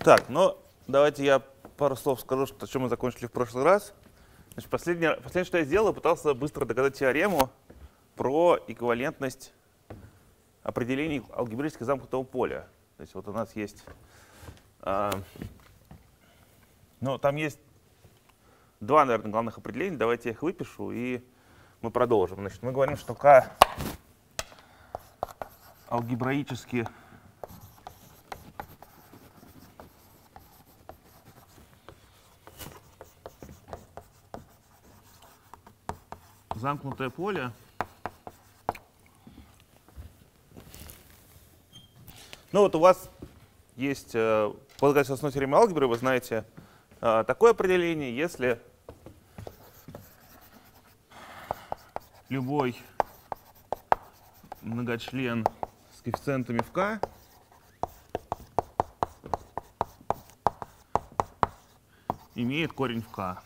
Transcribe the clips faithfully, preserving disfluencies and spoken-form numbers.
Так, ну давайте я пару слов скажу, что, о чем мы закончили в прошлый раз. Значит, последнее, последнее, что я сделал, пытался быстро доказать теорему про эквивалентность определений алгебраически замкнутого поля. То есть вот у нас есть, э, ну там есть два, наверное, главных определения. Давайте я их выпишу и мы продолжим. Значит, мы говорим, что К алгебраически замкнутое поле ну вот у вас есть э, по доказательству основной теоремы алгебры, вы знаете э, такое определение, если любой многочлен с коэффициентами в k имеет корень в k.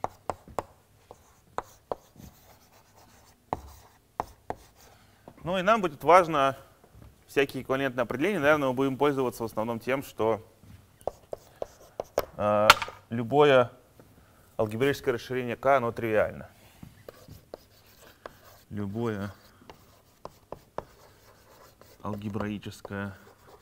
Ну и нам будет важно всякие эквивалентные определения. Наверное, мы будем пользоваться в основном тем, что э, любое алгебраическое расширение k, оно тривиально. Любое алгебраическое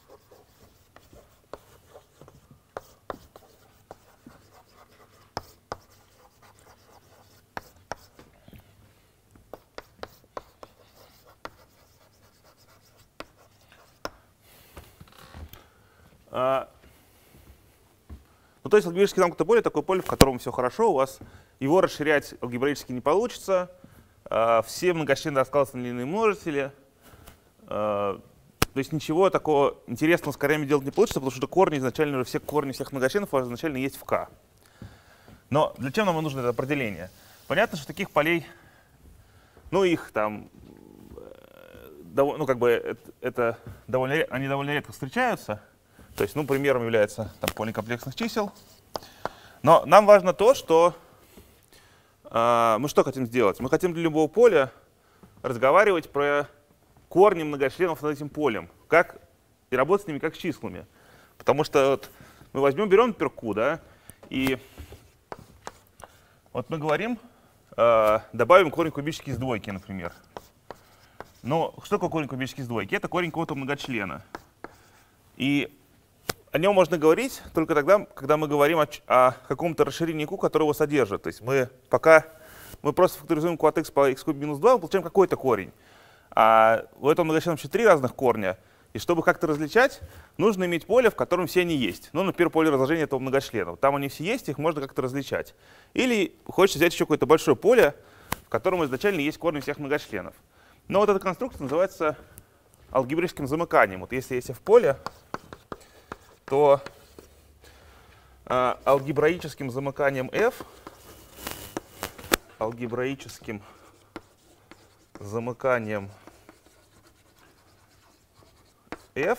а, ну, то есть алгебраически замкнутое поле — такое поле, в котором все хорошо, у вас его расширять алгебраически не получится. Все многочлены раскладываются на линейные множители. То есть ничего такого интересного с корнями делать не получится, потому что корни изначально уже все корни всех многочленов у вас изначально есть в k. Но для чего нам нужно это определение? Понятно, что таких полей, ну их там, ну как бы это, это довольно, они довольно редко встречаются. То есть, ну, примером является там, поле комплексных чисел. Но нам важно то, что э, мы что хотим сделать? Мы хотим для любого поля разговаривать про корни многочленов над этим полем, как, и работать с ними как с числами. Потому что вот, мы возьмем, берем, например, Q, да, и вот мы говорим, э, добавим корень кубический из двойки, например. Но что такое корень кубический из двойки? Это корень какого-то многочлена. И о нем можно говорить только тогда, когда мы говорим о, о каком-то расширении Q, которое его содержит. То есть мы пока мы просто факторизуем Q от x по x куб минус два, мы получаем какой-то корень. А у этого многочлена вообще три разных корня. И чтобы как-то различать, нужно иметь поле, в котором все они есть. Ну, например, поле разложения этого многочлена. Там они все есть, их можно как-то различать. Или хочется взять еще какое-то большое поле, в котором изначально есть корни всех многочленов. Но вот эта конструкция называется алгебраическим замыканием. Вот если есть f-поле, то э, алгебраическим замыканием f, алгебраическим замыканием f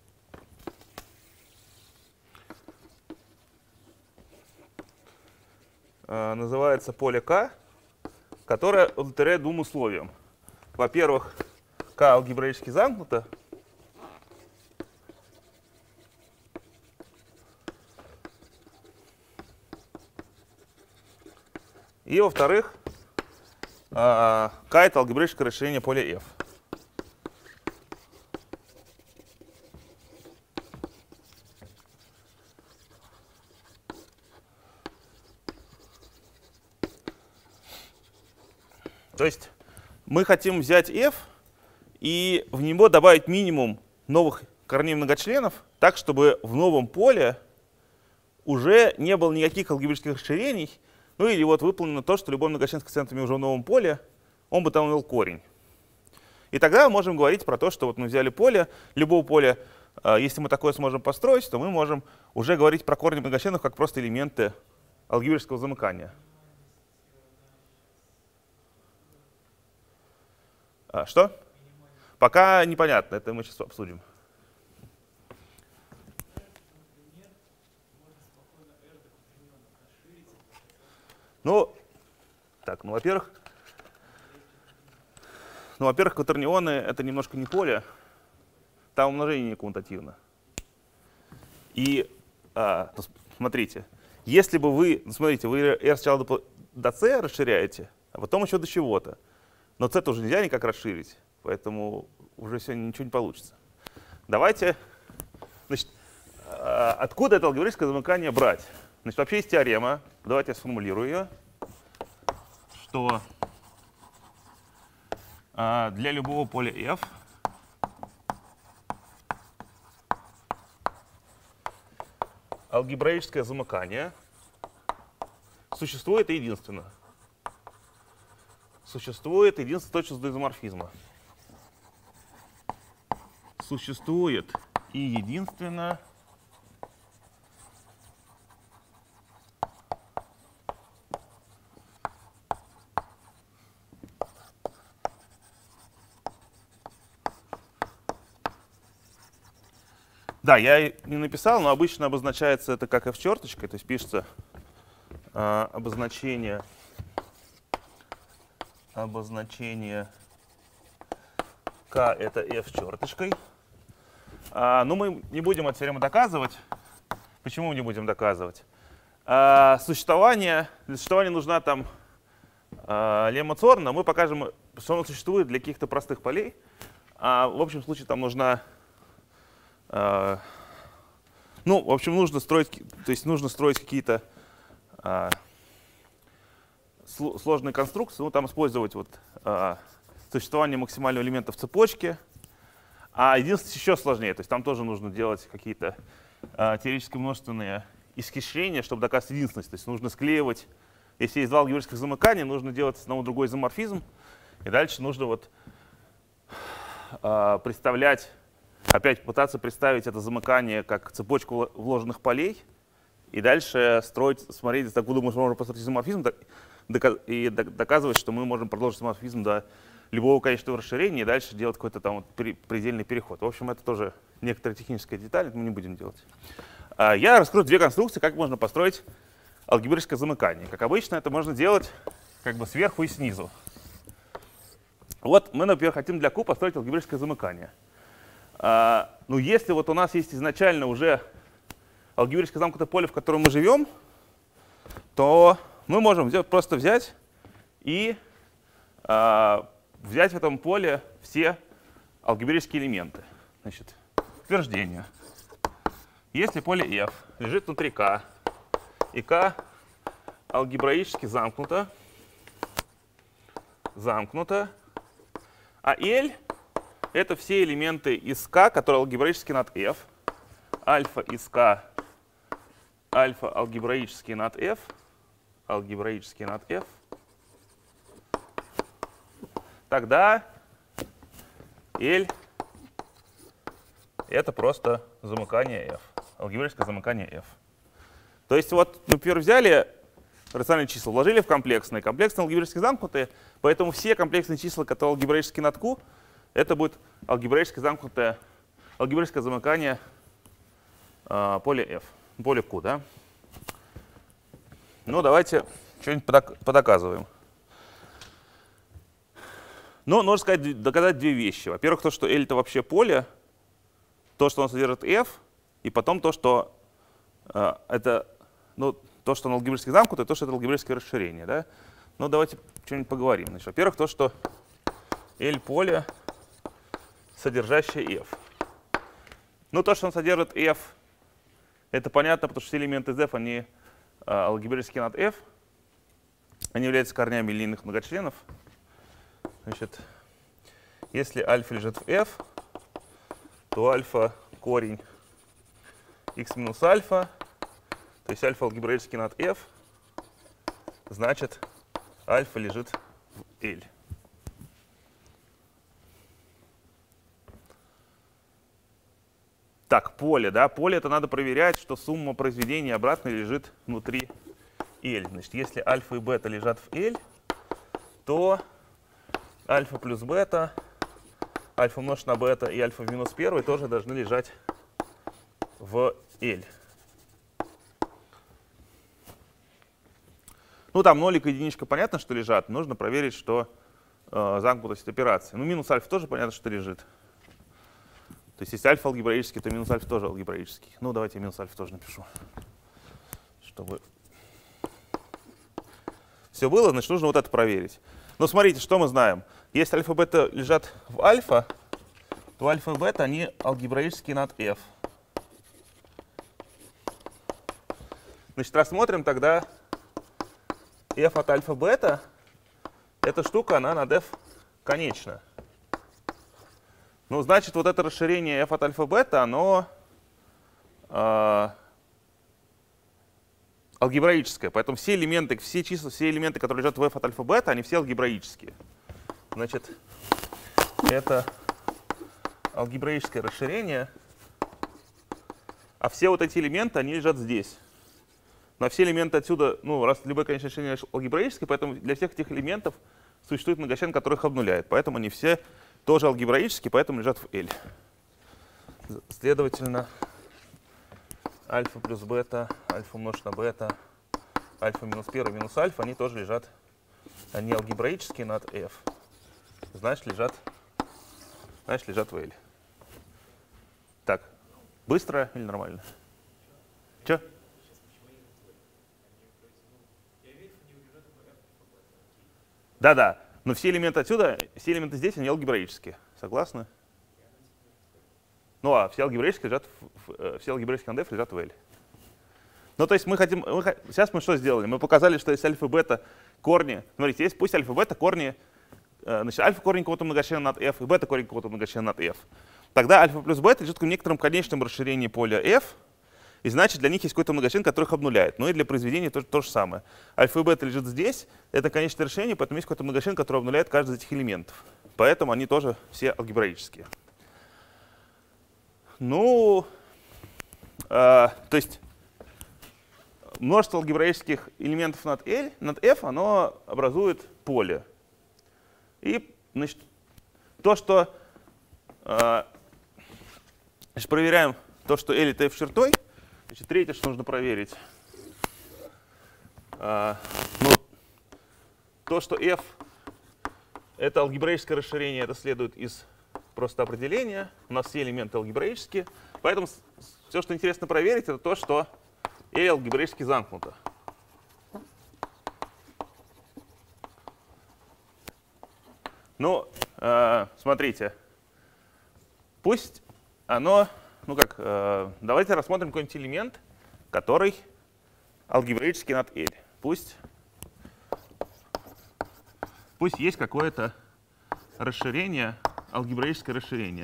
э, называется поле k, которое удовлетворяет двум условиям. Во-первых, k алгебраически замкнуто. И, во-вторых, k — это алгебраическое расширение поля f. То есть мы хотим взять f и в него добавить минимум новых корней многочленов, так, чтобы в новом поле уже не было никаких алгебраических расширений. Ну или вот выполнено то, что любой многочлен с коэффициентами уже в новом поле, он бы там имел корень. И тогда мы можем говорить про то, что вот мы взяли поле, любого поля, если мы такое сможем построить, то мы можем уже говорить про корни многочленов как просто элементы алгебраического замыкания. А, что? Пока непонятно, это мы сейчас обсудим. Ну, так, ну, во-первых, ну, во-первых, кватернионы — это немножко не поле, там умножение не коммутативно. И а, то смотрите, если бы вы, ну, смотрите, вы R сначала до, до C расширяете, а потом еще до чего-то. Но C тоже нельзя никак расширить, поэтому уже сегодня ничего не получится. Давайте, значит, откуда это алгебраическое замыкание брать? Значит, вообще есть теорема, давайте я сформулирую ее, что а, для любого поля F алгебраическое замыкание существует единственно. Существует единственная точность до изоморфизма. Существует и единственно да, я не написал, но обычно обозначается это как f черточкой, то есть пишется э, обозначение, обозначение k это f черточкой. А, но мы не будем эту теорему доказывать. Почему мы не будем доказывать? А, существование, для существования нужна там а, лемма Цорна. Мы покажем, что оно существует для каких-то простых полей. А в общем случае там нужна Uh, ну, в общем, нужно строить, то есть нужно строить какие-то uh, сложные конструкции, ну, там использовать вот, uh, существование максимального элемента в цепочке. А единственное, еще сложнее, то есть там тоже нужно делать какие-то uh, теоретически множественные исхищрения, чтобы доказать единственность. То есть нужно склеивать, если есть два алгебраических замыкания, нужно делать одного другой изоморфизм, и дальше нужно вот, uh, представлять, опять пытаться представить это замыкание как цепочку вложенных полей, и дальше строить, смотреть, откуда мы можем построить изоморфизм, и доказывать, что мы можем продолжить изоморфизм до любого конечного расширения, и дальше делать какой-то там вот предельный переход. В общем, это тоже некоторая техническая деталь, это мы не будем делать. Я раскрою две конструкции, как можно построить алгебраическое замыкание. Как обычно, это можно делать как бы сверху и снизу. Вот мы, например, хотим для Q построить алгебраическое замыкание. Uh, ну, если вот у нас есть изначально уже алгебраически замкнутое поле, в котором мы живем, то мы можем взять, просто взять и uh, взять в этом поле все алгебраические элементы. Значит, утверждение. Если поле F лежит внутри K, и K алгебраически замкнуто, замкнуто, а L это все элементы из K, которые алгебраически над F. Альфа из K, альфа алгебраически над F, алгебраически над F. Тогда L это просто замыкание F, алгебраическое замыкание F. То есть вот, например, взяли рациональные числа, вложили в комплексные, комплексные алгебраически замкнутые, поэтому все комплексные числа, которые алгебраически над Q, это будет алгебраически замкнутое, алгебраическое замыкание э, поля F, поля Q, да? Ну, давайте что-нибудь подоказываем. Ну, нужно сказать, доказать две вещи. Во-первых, то, что L это вообще поле, то, что оно содержит F, и потом то, что э, это, ну, то, что оно алгебраически замкнутое, то, что это алгебраическое расширение, да? Ну, давайте что-нибудь поговорим. Значит, во-первых, то, что L поле содержащее F. Ну, то, что он содержит F, это понятно, потому что все элементы из F, они а, алгебраически над F. Они являются корнями линейных многочленов. Значит, если альфа лежит в F, то альфа корень x минус альфа, то есть альфа алгебраически над F, значит, альфа лежит в L. Так, поле, да, поле это надо проверять, что сумма произведений обратно лежит внутри L. Значит, если альфа и бета лежат в L, то альфа плюс бета, альфа умножить на бета и альфа в минус первый тоже должны лежать в L. Ну, там нолик и единичка понятно, что лежат. Нужно проверить, что э, замкнутость операции. Ну, минус альфа тоже понятно, что лежит. То есть если альфа алгебраический, то минус альфа тоже алгебраический. Ну, давайте я минус альфа тоже напишу. Чтобы... Все было, значит, нужно вот это проверить. Но смотрите, что мы знаем. Если альфа и бета лежат в альфа, то альфа и бета, они алгебраические над f. Значит, рассмотрим тогда f от альфа бета. Эта штука, она над f конечна. Ну, значит, вот это расширение f от альфа бета, оно э, алгебраическое. Поэтому все элементы, все числа, все элементы, которые лежат в f от альфа бета, они все алгебраические. Значит, это алгебраическое расширение. А все вот эти элементы, они лежат здесь. Но все элементы отсюда, ну, раз любое конечное решение алгебраическое, поэтому для всех этих элементов существует многочлен, который их обнуляет. Поэтому они все тоже алгебраические, поэтому лежат в L. Следовательно, альфа плюс бета, альфа умножить на бета, альфа минус первый минус альфа, они тоже лежат, они алгебраические над F. Значит, лежат, значит, лежат в L. Так, быстро или нормально? Че? Да-да, но все элементы отсюда, все элементы здесь, они алгебраические. Согласны? Ну а все алгебраические лежат, в, все алгебраические над F лежат в L. Ну то есть мы хотим, мы, сейчас мы что сделали? Мы показали, что если альфа и бета корни, смотрите, есть пусть альфа и бета корни, значит, альфа корень какого-то многочлена над F и бета корень какого-то многочлена над F. Тогда альфа плюс бета лежит в некотором конечном расширении поля F, и значит, для них есть какой-то многочлен, который их обнуляет. Ну и для произведения то, то же самое. Альфа и бета лежит здесь, это конечное решение, поэтому есть какой-то многочлен, который обнуляет каждый из этих элементов. Поэтому они тоже все алгебраические. Ну, э, то есть множество алгебраических элементов над L, над F, оно образует поле. И, значит, то, что э, значит, проверяем то, что L это F чертой. Значит, третье, что нужно проверить, а, ну, то, что f это алгебраическое расширение, это следует из просто определения. У нас все элементы алгебраические. Поэтому все, что интересно проверить, это то, что L алгебраически замкнуто. Ну, э, смотрите, пусть оно... Ну как, э, давайте рассмотрим какой-нибудь элемент, который алгебраически над L. Пусть, пусть есть какое-то расширение, алгебраическое расширение.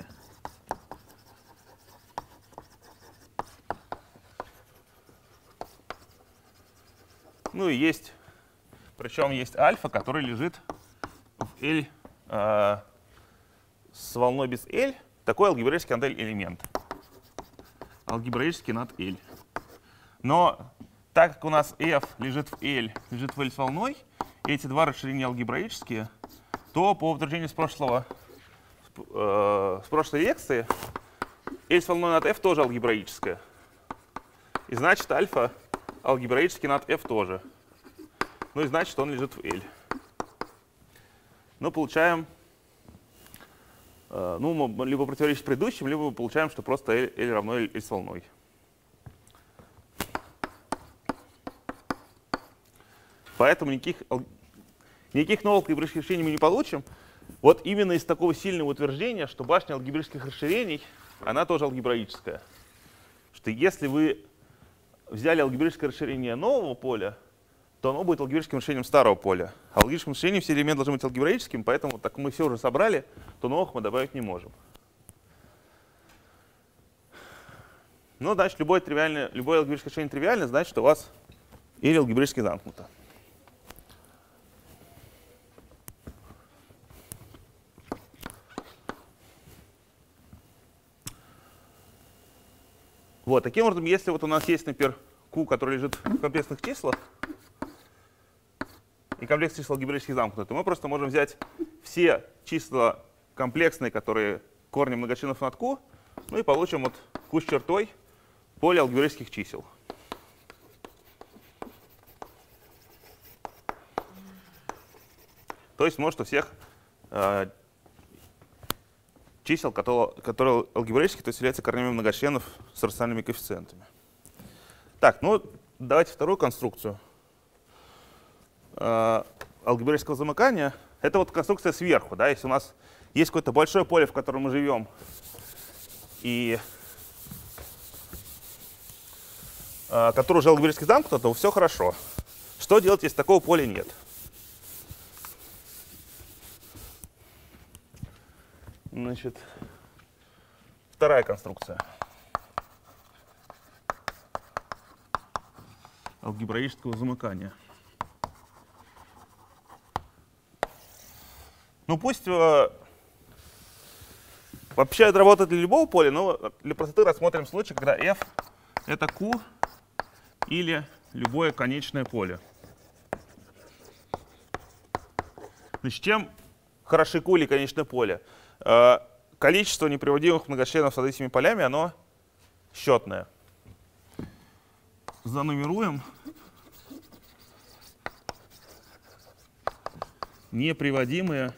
Ну и есть, причем есть альфа, который лежит в L э, с волной без L, такой алгебраический над L элемент. Алгебраически над L. Но так как у нас f лежит в L, лежит в L с волной, и эти два расширения алгебраические, то по утверждению с прошлого, э, с прошлой лекции, L с волной над f тоже алгебраическое. И значит, альфа алгебраически над f тоже. Ну и значит, он лежит в L. Ну, получаем, ну, либо противоречит предыдущим, либо мы получаем, что просто L, L равно L с волной. Поэтому никаких, никаких новых алгебраических решений мы не получим. Вот именно из такого сильного утверждения, что башня алгебраических расширений, она тоже алгебраическая. Что если вы взяли алгебраическое расширение нового поля, то оно будет алгебраическим решением старого поля. А в алгебраическом решении все элементы должны быть алгебраическими, поэтому, так как мы все уже собрали, то новых мы добавить не можем. Ну, значит, любое, тривиальное, любое алгебраическое решение тривиальное, значит, что у вас или алгебраически замкнуто. Вот, таким образом, если вот у нас есть, например, Q, который лежит в комплексных числах, и комплексные числа алгебраически замкнуты, то мы просто можем взять все числа комплексные, которые корни многочленов над Q, ну и получим вот Q с чертой поле алгебраических чисел. То есть может у всех э, чисел, которые, которые алгебраически, то есть являются корнями многочленов с рациональными коэффициентами. Так, ну давайте вторую конструкцию э, алгебраического замыкания. Это вот конструкция сверху. Да? Если у нас есть какое-то большое поле, в котором мы живем, и э, которое уже алгебраически замкнуто, то все хорошо. Что делать, если такого поля нет? Значит, вторая конструкция алгебраического замыкания. Ну пусть э, вообще это работает для любого поля, но для простоты рассмотрим случай, когда f это q или любое конечное поле. Значит, чем хороши q или конечное поле? Э, количество неприводимых многочленов с этими полями, оно счетное. Занумеруем неприводимые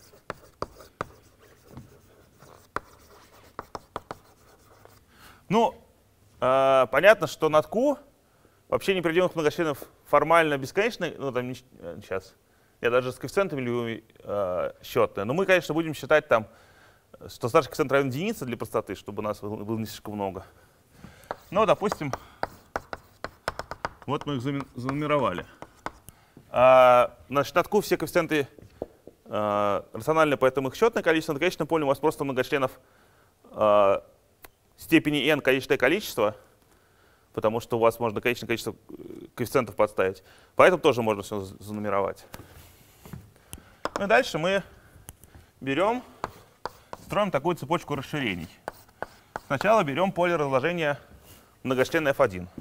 Ну, э, понятно, что над Q вообще неприводимых многочленов формально бесконечно, ну там сейчас, я даже с коэффициентами люблю э, счетное, но мы, конечно, будем считать там, что старший коэффициент равен единице для простоты, чтобы у нас было не слишком много. Ну, допустим, вот мы их занумеровали. А, значит, над Q все коэффициенты а, рациональны, поэтому их счетное количество. На конечном поле у вас просто многочленов а, степени n конечное количество, потому что у вас можно конечное количество коэффициентов подставить. Поэтому тоже можно все занумеровать. Ну и дальше мы берем, строим такую цепочку расширений. Сначала берем поле разложения многочленное эф один.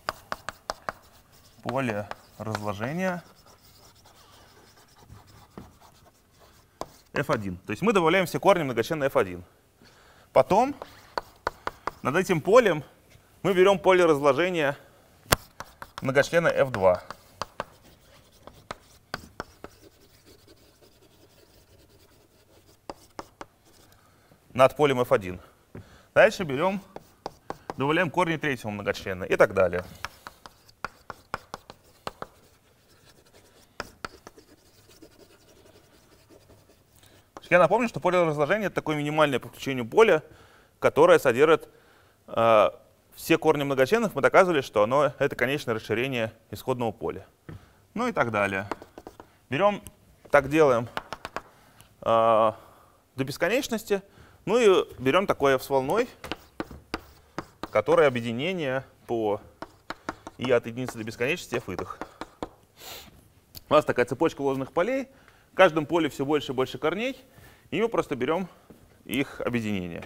Поле разложения эф один. То есть мы добавляем все корни многочленное эф один. Потом над этим полем мы берем поле разложения многочлена эф два. Над полем эф один. Дальше берем, добавляем корни третьего многочлена и так далее. Я напомню, что поле разложения — это такое минимальное по включению поля, которое содержит э, все корни многочленов. Мы доказывали, что оно — это конечное расширение исходного поля. Ну и так далее. Берем, так делаем э, до бесконечности. Ну и берем такое f с волной, которое объединение по и от единицы до бесконечности f итых. У нас такая цепочка ложных полей. В каждом поле все больше и больше корней. И мы просто берем их объединение.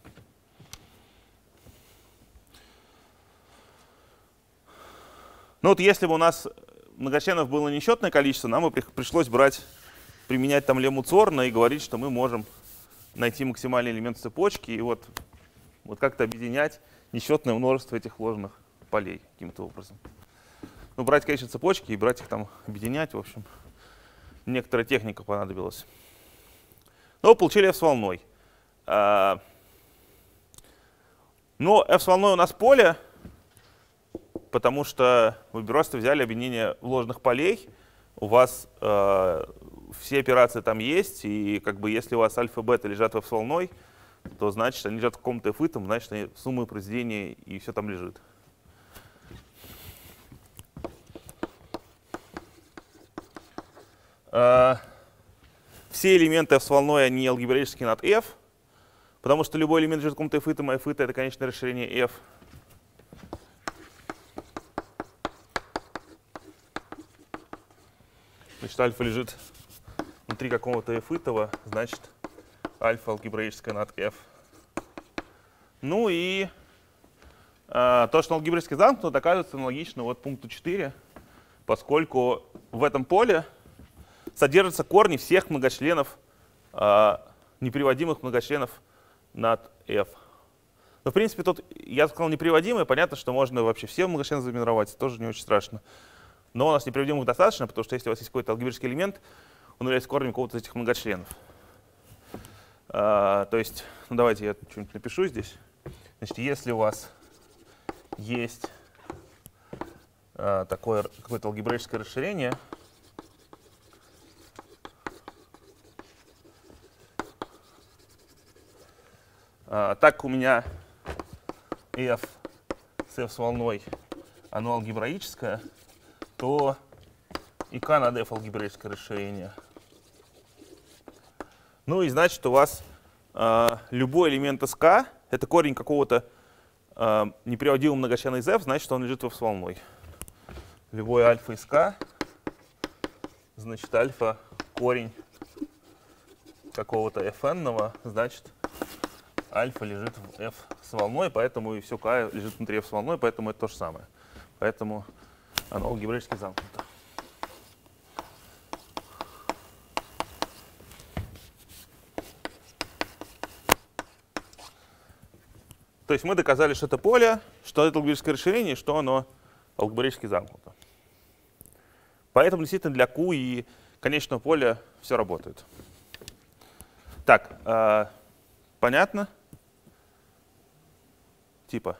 Ну вот если бы у нас многочленов было несчетное количество, нам бы пришлось брать, применять там лемму Цорна и говорить, что мы можем найти максимальный элемент цепочки и вот, вот как-то объединять несчетное множество этих ложных полей каким-то образом. Ну, брать, конечно, цепочки и брать их там, объединять, в общем, некоторая техника понадобилась. Но получили f с волной. Но f с волной у нас поле, потому что вы просто взяли объединение ложных полей. У вас э, все операции там есть, и как бы если у вас альфа и бета лежат в f с волной, то значит они лежат в каком-то f итом, значит они суммы произведения и все там лежит. Э, Все элементы f с волной, они алгебраически над f, потому что любой элемент лежит в каком-то f итом, а f ито — это конечное расширение f. Значит, альфа лежит внутри какого-то f итого, значит, альфа алгебраическая над f. Ну и э, то, что алгебраически замкнуто, доказывается аналогично вот пункту четыре, поскольку в этом поле содержатся корни всех многочленов, э, неприводимых многочленов над f. Но, в принципе, тут я сказал неприводимые, понятно, что можно вообще все многочлены занумеровать, тоже не очень страшно. Но у нас неприводимых достаточно, потому что если у вас есть какой-то алгебраический элемент, он является корнем какого-то из этих многочленов. А, то есть, ну давайте я что-нибудь напишу здесь. Значит, если у вас есть а, такое какое-то алгебраическое расширение, а, так как у меня f с f с волной, оно алгебраическое, то и k над f алгебраическое расширение. Ну и значит, у вас э, любой элемент из k — это корень какого-то э, неприводимого многочлена из f, значит, он лежит в f с волной. Любой альфа из k, значит, альфа корень какого-то fn-ного, значит, альфа лежит в f с волной, поэтому и все k лежит внутри f с волной, поэтому это то же самое. Поэтому оно алгебраически замкнуто. То есть мы доказали, что это поле, что это алгебраическое расширение, что оно алгебраически замкнуто. Поэтому действительно для Q и конечного поля все работает. Так, э, понятно? Типа.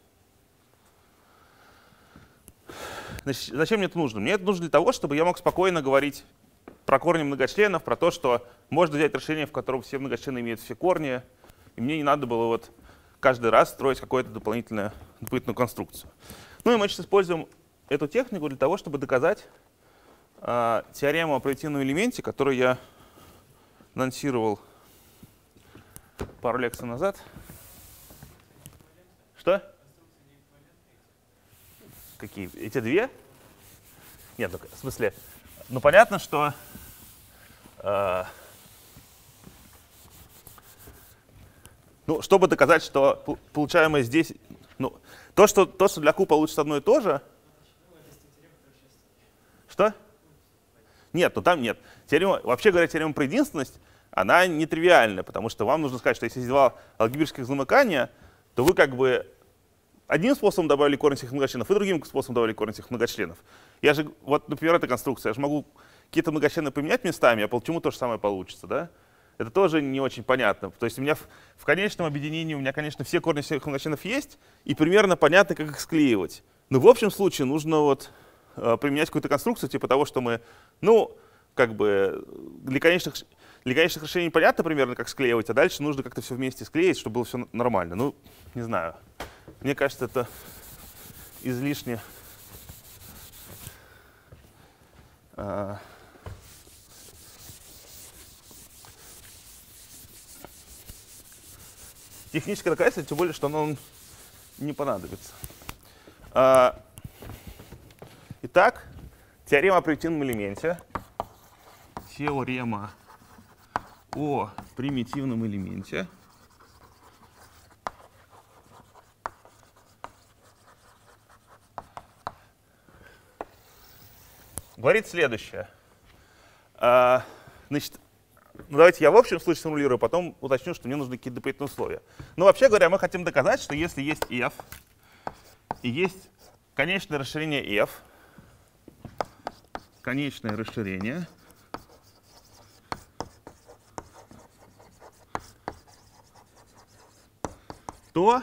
Значит, зачем мне это нужно? Мне это нужно для того, чтобы я мог спокойно говорить про корни многочленов, про то, что можно взять расширение, в котором все многочлены имеют все корни, и мне не надо было вот каждый раз строить какую-то дополнительную, дополнительную конструкцию. Ну и мы сейчас используем эту технику для того, чтобы доказать э, теорему о примитивном элементе, которую я анонсировал пару лекций назад. Что? Какие? Эти две? Нет, ну, в смысле, ну понятно, что э, ну, чтобы доказать, что получаемое здесь, ну, то, что, то, что для Q получится одно и то же. Что? Нет, ну там нет. Теорема, вообще говоря, теорема про единственность, она нетривиальна, потому что вам нужно сказать, что если есть два алгебраических замыкания, то вы как бы одним способом добавили корень всех многочленов и другим способом добавили корень всех многочленов. Я же, вот, например, эта конструкция, я же могу какие-то многочлены поменять местами, а почему то же самое получится, да? Это тоже не очень понятно. То есть у меня в, в конечном объединении, у меня, конечно, все корни всех многочленов есть, и примерно понятно, как их склеивать. Но в общем случае нужно вот э, применять какую-то конструкцию, типа того, что мы, ну, как бы для конечных, для конечных решений понятно примерно, как склеивать, а дальше нужно как-то все вместе склеить, чтобы было все нормально. Ну, не знаю. Мне кажется, это излишне э, техническое доказательство, тем более, что оно не понадобится. А, итак, теорема о примитивном элементе. Теорема о примитивном элементе. Говорит следующее. А, значит, ну, давайте я в общем случае сформулирую, потом уточню, что мне нужны какие-то дополнительные условия. Но вообще говоря, мы хотим доказать, что если есть f и есть конечное расширение f, конечное расширение, то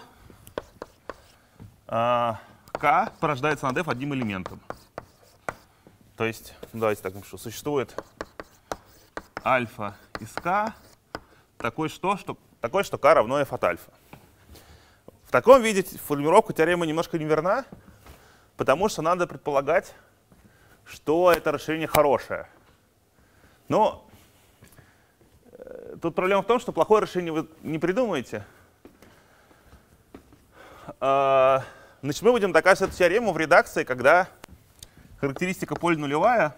а, k порождается над f одним элементом. То есть, ну, давайте так напишу, существует альфа из k такой, что, что, такой, что k равно f от альфа. В таком виде формулировка теоремы немножко неверна, потому что надо предполагать, что это расширение хорошее. Но э, тут проблема в том, что плохое расширение вы не придумаете. Э, значит, мы будем доказывать эту теорему в редакции, когда характеристика поля нулевая,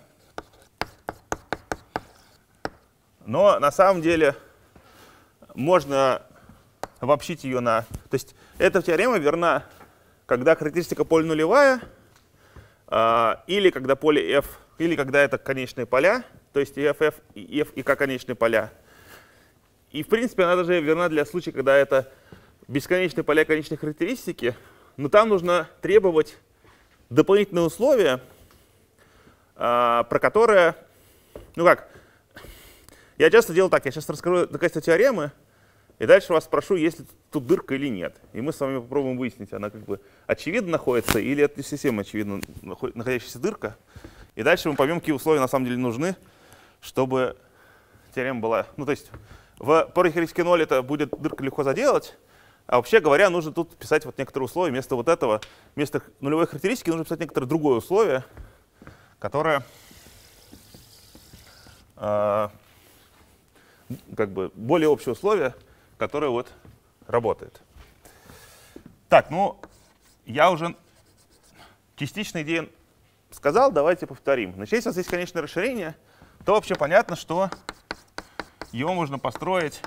но на самом деле можно обобщить ее на... То есть эта теорема верна, когда характеристика поля нулевая, э, или когда поле f, или когда это конечные поля, то есть и f, f, и f, и k конечные поля. И в принципе она даже верна для случая, когда это бесконечные поля конечной характеристики, но там нужно требовать дополнительные условия, про которое, ну как, Я часто делаю так, я сейчас расскажу доказательства теоремы, и дальше вас спрошу, есть ли тут дырка или нет. И мы с вами попробуем выяснить, она как бы очевидно находится или это не совсем очевидно находящаяся дырка. И дальше мы поймем, какие условия на самом деле нужны, чтобы теорема была... Ну, то есть в парахеоретике ноль это будет дырка легко заделать, а вообще говоря, нужно тут писать вот некоторые условия. Вместо вот этого, вместо нулевой характеристики нужно писать некоторое другое условие, которое э, как бы более общее условие, которое вот работает. Так, ну, я уже частично идею сказал, давайте повторим. Значит, если у нас есть конечное расширение, то вообще понятно, что его можно построить,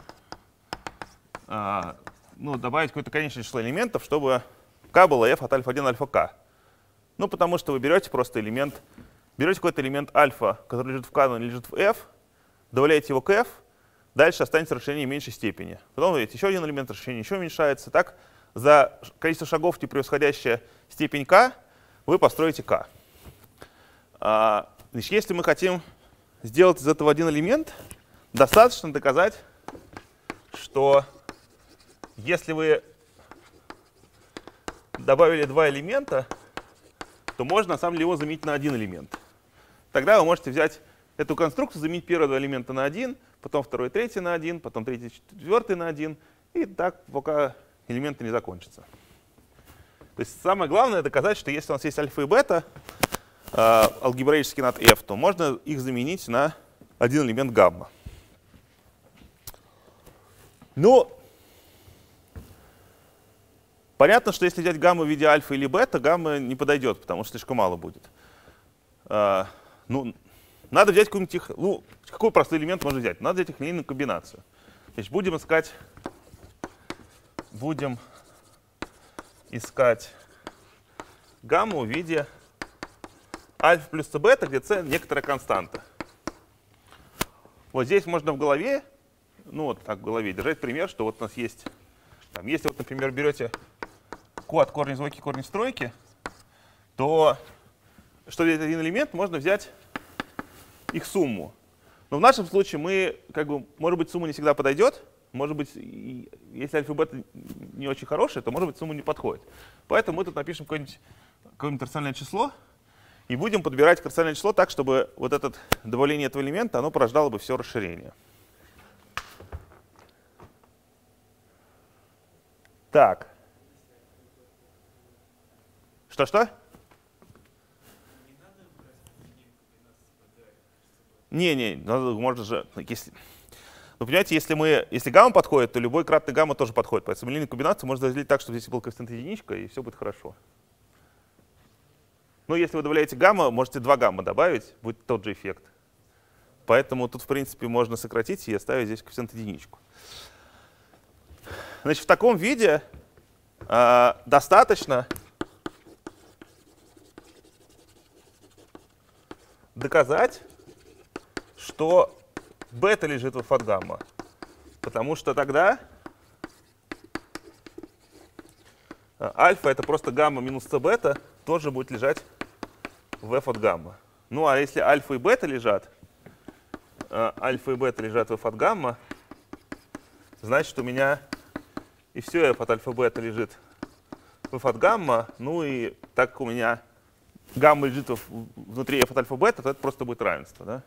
э, ну, добавить какое-то конечное число элементов, чтобы k было f от альфа один альфа k. Ну, потому что вы берете просто элемент, берете какой-то элемент альфа, который лежит в k, но не лежит в f, добавляете его к f, дальше останется расширение меньшей степени. Потом видите, еще один элемент расширения еще уменьшается. Так, за количество шагов, превосходящее степень k, вы построите k. А, значит, если мы хотим сделать из этого один элемент, достаточно доказать, что если вы добавили два элемента, то можно на самом деле его заменить на один элемент. Тогда вы можете взять эту конструкцию, заменить первые два элемента на один, потом второй, третий на один, потом третий, четвертый на один, и так пока элементы не закончатся. То есть самое главное доказать, что если у нас есть альфа и бета, э, алгебраически над f, то можно их заменить на один элемент гамма. Ну, понятно, что если взять гамму в виде альфа или бета, гамма не подойдет, потому что слишком мало будет. А, ну, надо взять какой-нибудь их, ну, какой простой элемент можно взять? Надо взять их линейную комбинацию. Значит, будем искать, будем искать гамму в виде альфа плюс c бета, где c некоторая константа. Вот здесь можно в голове, ну вот так в голове держать пример, что вот у нас есть, там, если вот, например, берете q от корня из двойки корня из тройки, то, чтобы взять один элемент, можно взять их сумму. Но в нашем случае мы, как бы, может быть, сумма не всегда подойдет, может быть, если альфа и бета не очень хорошая, то, может быть, сумма не подходит. Поэтому мы тут напишем какое-нибудь какое-нибудь рациональное число и будем подбирать рациональное число так, чтобы вот это добавление этого элемента, оно порождало бы все расширение. Так. Что-что? Не-не, можно же, если, ну, понимаете, если, мы, если гамма подходит, то любой кратный гамма тоже подходит. Поэтому линейную комбинацию можно разделить так, чтобы здесь был коэффициент единичка, и все будет хорошо. Ну, если вы добавляете гамма, можете два гамма добавить, будет тот же эффект. Поэтому тут, в принципе, можно сократить и оставить здесь коэффициент единичку. Значит, в таком виде э, достаточно доказать, что бета лежит в f от гамма. Потому что тогда альфа, это просто гамма минус c бета, тоже будет лежать в f от гамма. Ну а если альфа и бета лежат, альфа и бета лежат в f от гамма, значит у меня и все f от альфа-бета лежит в f от гамма. Ну и так как у меня гамма лежит внутри f от альфа-бета, то это просто будет равенство. Да?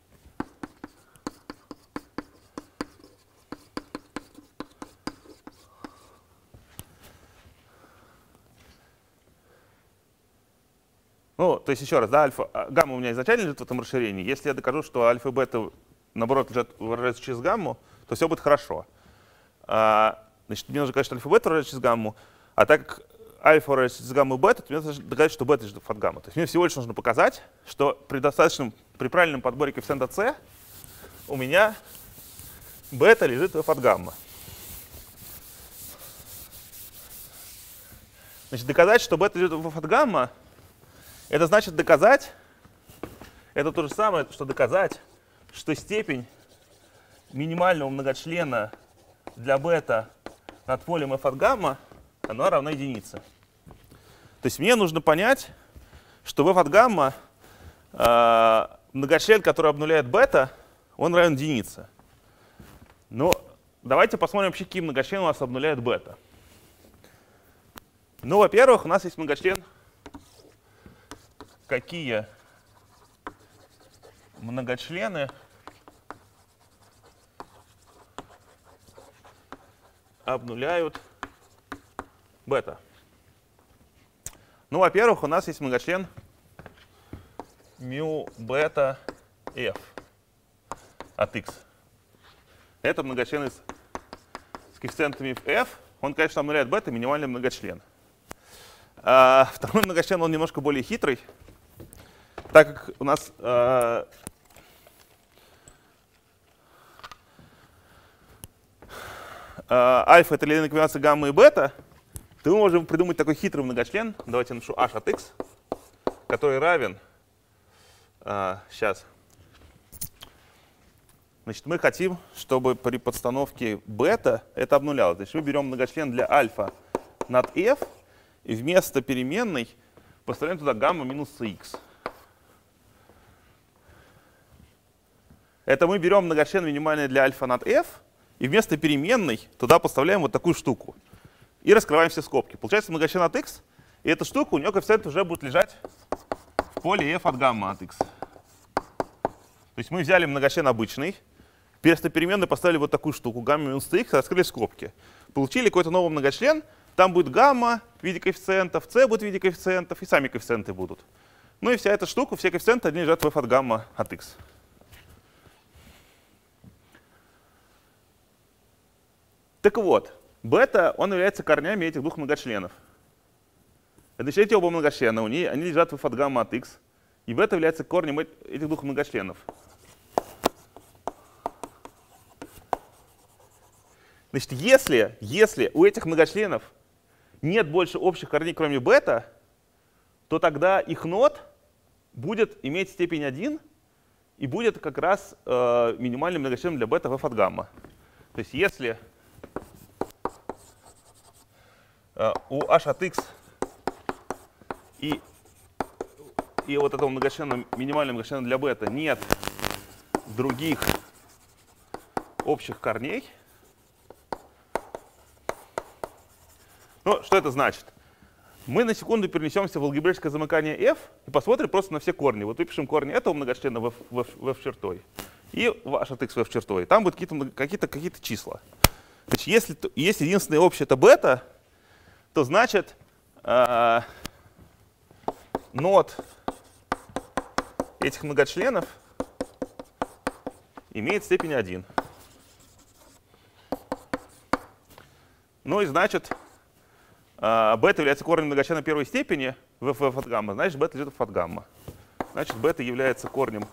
Ну, то есть еще раз, да, альфа, гамма у меня изначально лежит в этом расширении. Если я докажу, что альфа и бета, наоборот, лежат, выражаются через гамму, то все будет хорошо. А, значит, мне нужно доказать, что альфа и бета выражаются через гамму. А так как альфа выражается через гамму и бета, то мне нужно доказать, что бета лежит от гаммы. То есть мне всего лишь нужно показать, что при достаточном, при правильном подборе коэффициента c у меня бета лежит в f от гамма. Значит, доказать, что бета лежит в f от гамма, это значит доказать, это то же самое, что доказать, что степень минимального многочлена для бета над полем f от гамма, она равна единице. То есть мне нужно понять, что в f от гамма э, многочлен, который обнуляет бета, он равен единице. Ну, давайте посмотрим, вообще, какие многочлены у нас обнуляют бета. Ну, во-первых, у нас есть многочлен, какие многочлены обнуляют бета. Ну, во-первых, у нас есть многочлен mu бета f от x. Это многочлен с коэффициентами f. Он, конечно, обнуляет бета, минимальный многочлен. А второй многочлен, он немножко более хитрый, так как у нас а, а, альфа — это линейная комбинация гамма и бета, то мы можем придумать такой хитрый многочлен. Давайте я напишу h от x, который равен а, сейчас. Значит, мы хотим, чтобы при подстановке бета это обнулялось. Значит, мы берем многочлен для альфа над f и вместо переменной поставляем туда гамма минус cx. Это мы берем многочлен минимальный для альфа над f и вместо переменной туда поставляем вот такую штуку. И раскрываем все скобки. Получается многочлен от x, и эта штука, у нее коэффициент уже будет лежать в поле f от гамма от x. То есть мы взяли многочлен обычный, вместо переменной поставили вот такую штуку, гамма минус cx, раскрыли скобки. Получили какой-то новый многочлен, там будет гамма в виде коэффициентов, c будет в виде коэффициентов, и сами коэффициенты будут. Ну и вся эта штука, все коэффициенты, они лежат в f от гамма от x. Так вот, бета, он является корнями этих двух многочленов. Значит, эти оба многочлена, у них, они лежат в f от гамма от x, и бета является корнем этих двух многочленов. Значит, если, если у этих многочленов нет больше общих корней, кроме бета, то тогда их нот будет иметь степень один и будет как раз э, минимальным многочленом для бета в f от гамма. То есть если э, у h от x и, и вот этого многочлена, минимального многочлена для бета нет других общих корней, ну, что это значит? Мы на секунду перенесемся в алгебраическое замыкание f и посмотрим просто на все корни. Вот выпишем корни этого многочлена в f, в f, в f чертой и в h от x в f чертой. Там будут какие-то какие-то, какие-то числа. Значит, если есть единственное общее это бета, то значит э, нот этих многочленов имеет степень один. Ну и значит, Uh, бета является корнем многочлена первой степени в f, f от гамма, значит бета лежит в f от гамма. Значит бета является корнем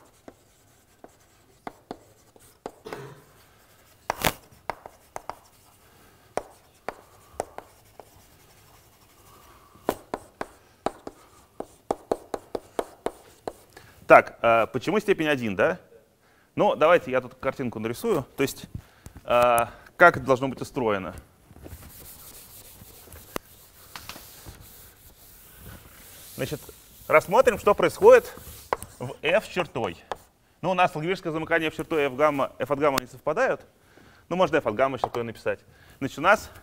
так, uh, почему степень один, да? Ну, давайте я тут картинку нарисую. То есть, uh, как это должно быть устроено? Значит, рассмотрим, что происходит в f чертой. Ну, у нас логарифмическое замыкание f чертой и f, гамма, f от гамма не совпадают. Ну, можно f от гамма чертой написать. Значит, у нас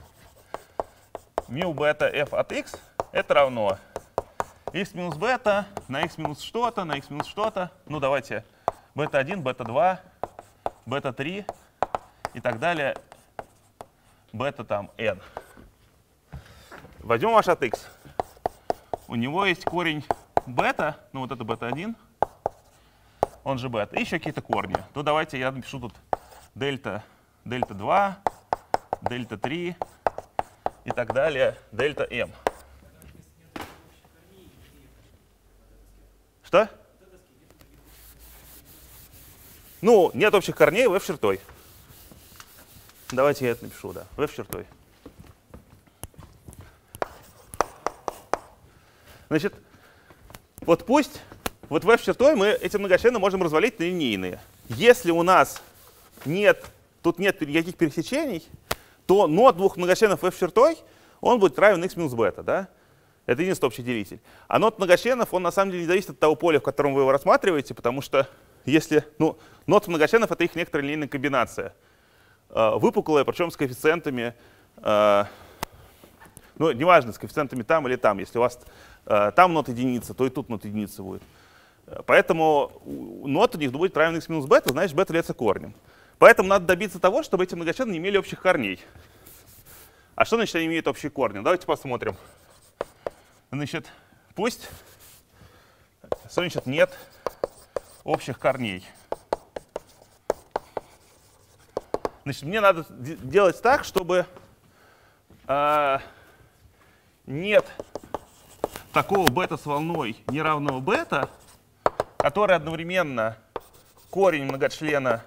mu бета f от x это равно x минус бета на x минус что-то, на x минус что-то. Ну, давайте бета один, бета два, бета три и так далее. Бета там n. Возьмем h от x. У него есть корень бета, ну вот это бета один, он же бета, и еще какие-то корни. То давайте я напишу тут дельта, дельта два, дельта три и так далее, дельта m. Что? Ну, нет общих корней в f чертой. Давайте я это напишу, да, в f чертой. Значит, вот пусть вот в f чертой мы эти многочлены можем развалить на линейные. Если у нас нет, тут нет никаких пересечений, то нот двух многочленов f чертой, он будет равен x минус бета, да? Это единственный общий делитель. А нот многочленов, он на самом деле не зависит от того поля, в котором вы его рассматриваете, потому что если, ну, нот многочленов — это их некоторая линейная комбинация. Э, выпуклая, причем с коэффициентами, э, ну, неважно, с коэффициентами там или там. Если у вас э, там нот единица, то и тут нот единица будет. Поэтому нот у них будет равен x минус бета, значит, бета является корнем. Поэтому надо добиться того, чтобы эти многочлены не имели общих корней. А что значит они имеют общие корни? Давайте посмотрим. Значит, пусть, что значит нет общих корней. Значит, мне надо делать так, чтобы э, нет такого бета с волной неравного бета, который одновременно корень многочлена,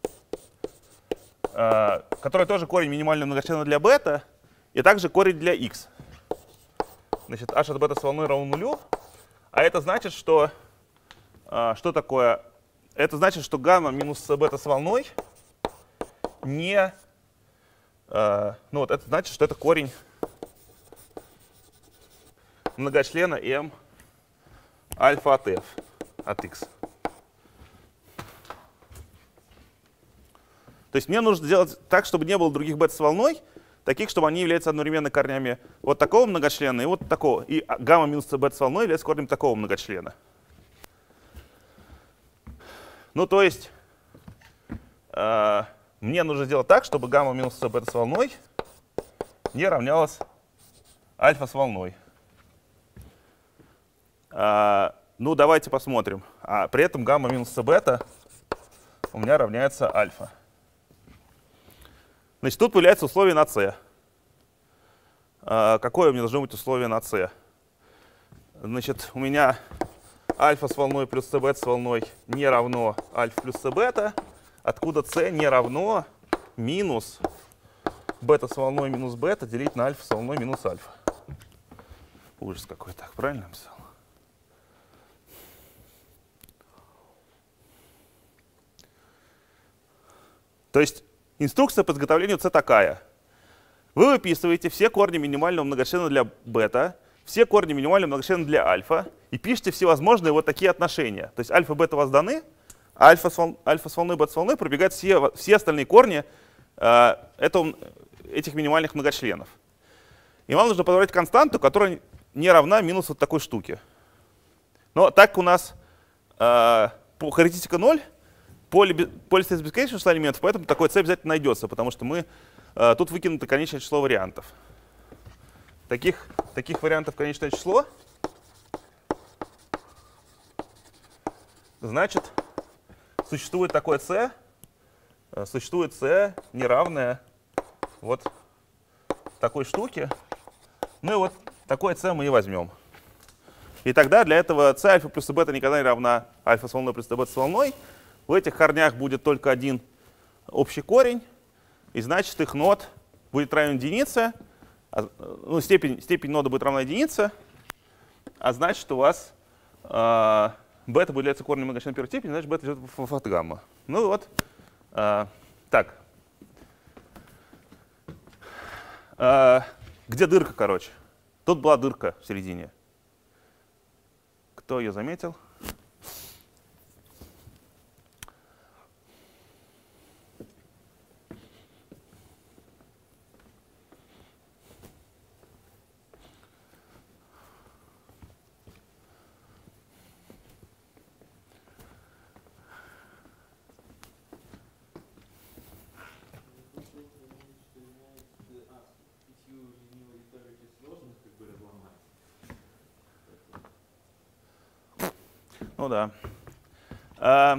э, который тоже корень минимального многочлена для бета, и также корень для x. Значит, h от бета с волной равно нулю. А это значит, что... Э, что такое? Это значит, что гамма минус бета с волной не... Э, ну вот это значит, что это корень многочлена m альфа от f от x. То есть мне нужно сделать так, чтобы не было других бета с волной, таких, чтобы они являются одновременно корнями вот такого многочлена и вот такого. И гамма минус бета с волной является корнем такого многочлена. Ну, то есть э, мне нужно сделать так, чтобы гамма минус бета с волной не равнялась альфа с волной. Э, ну, давайте посмотрим. А при этом гамма минус бета у меня равняется альфа. Значит, тут появляется условие на c. А, какое у меня должно быть условие на c? Значит, у меня альфа с волной плюс cбета с волной не равно альфа плюс cбета, откуда c не равно минус бета с волной минус бета делить на альфа с волной минус альфа. Ужас какой, так правильно написал? То есть инструкция по изготовлению c такая. Вы выписываете все корни минимального многочлена для бета, все корни минимального многочлена для альфа и пишете всевозможные вот такие отношения. То есть альфа и бета у вас даны, а альфа с, вол... альфа с волной, бета с волной пробегают все, все остальные корни э, этого, этих минимальных многочленов. И вам нужно подобрать константу, которая не равна минус вот такой штуке. Но так как у нас э, характеристика ноль, поле, поле стоит бесконечное число элементов, поэтому такой c обязательно найдется, потому что мы, э, тут выкинуто конечное число вариантов. Таких, таких вариантов конечное число, значит, существует такое c, э, существует c неравное вот такой штуке. Ну и вот такое c мы и возьмем. И тогда для этого c альфа плюс бета никогда не равна альфа с волной плюс бета с волной. В этих корнях будет только один общий корень, и значит их нод будет равен единице, а, ну, степень, степень нода будет равна единице, а значит у вас э, бета будет являться корнем многочлена первой степени, значит бета идет в от гамма. Ну вот, э, так. Э, где дырка, короче? Тут была дырка в середине. Кто ее заметил? Ну да. А,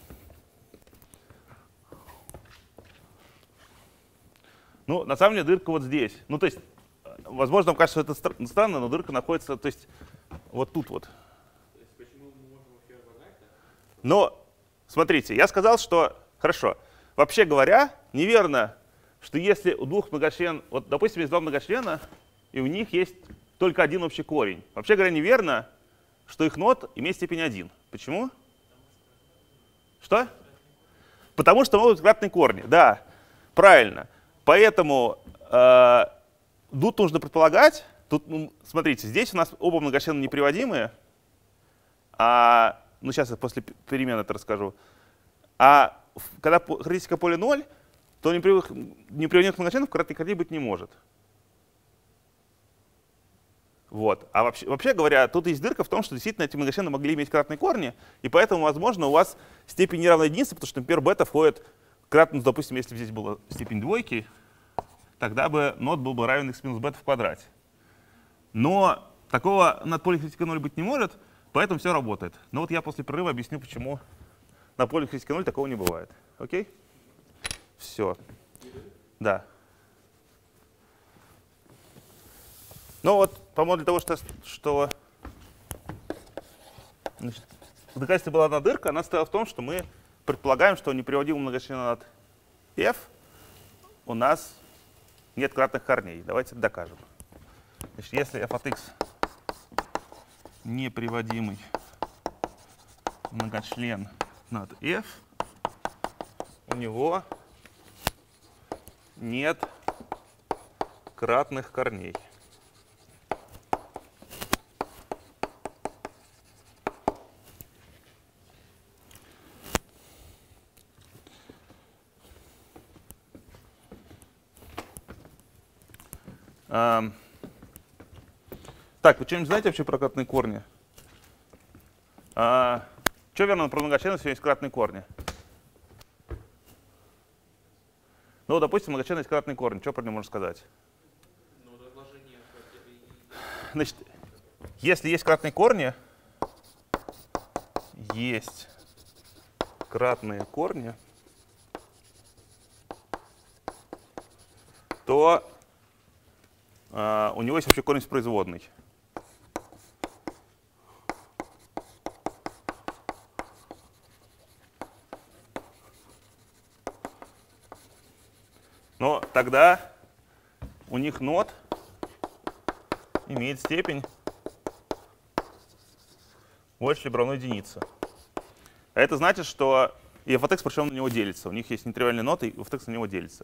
ну, на самом деле дырка вот здесь. Ну, то есть, возможно, вам кажется, что это стр странно, но дырка находится, то есть, вот тут вот. То есть, почему мы можем вообще обогнать-то? Но, смотрите, я сказал, что, хорошо, вообще говоря, неверно, что если у двух многочлен, вот, допустим, есть два многочлена, и у них есть только один общий корень. Вообще говоря, неверно, что их нод имеет степень один. Почему? Что? Потому что могут быть кратные корни. Да, правильно. Поэтому э, тут нужно предполагать, тут, ну, смотрите, здесь у нас оба многочлена неприводимые, а ну сейчас я после перемен это расскажу. А когда характеристика поля ноль, то неприводимых многочленов кратных корней быть не может. Вот. А вообще, вообще говоря, тут есть дырка в том, что действительно эти многочлены могли иметь кратные корни, и поэтому, возможно, у вас степень неравной единицы, потому что, например, бета входит кратно, ну, допустим, если бы здесь была степень двойки, тогда бы нот был бы равен x минус бета в квадрате. Но такого над полем характеристика ноль быть не может, поэтому все работает. Но вот я после перерыва объясню, почему на поле характеристика ноль такого не бывает. Окей? Все. Да. Ну вот, по-моему, для того, что, что значит, в доказательстве была одна дырка, она состояла в том, что мы предполагаем, что у неприводимого многочлена над f у нас нет кратных корней. Давайте это докажем. Значит, если f от x неприводимый многочлен над f, у него нет кратных корней. А, так, вы что-нибудь знаете вообще про кратные корни? А, что верно про многочлены, если есть кратные корни? Ну, допустим, многочлен есть кратный корень. Что про него можно сказать? Ну, разложение. Значит, если есть кратные корни, есть кратные корни, то Uh, у него есть вообще корень с производной. Но тогда у них нот имеет степень больше либо равно единице. А это значит, что и f от x причем на него делится. У них есть нетривиальные ноты, и f от x на него делится.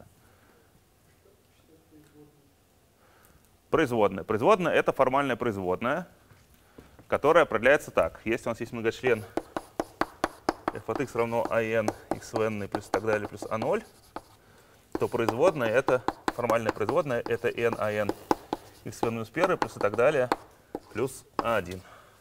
Производная. Производная — это формальная производная, которая определяется так. Если у нас есть многочлен f от x равно an x в n плюс так далее плюс a ноль, то производная — это формальная производная, это n an x в n минус один плюс и так далее плюс a один.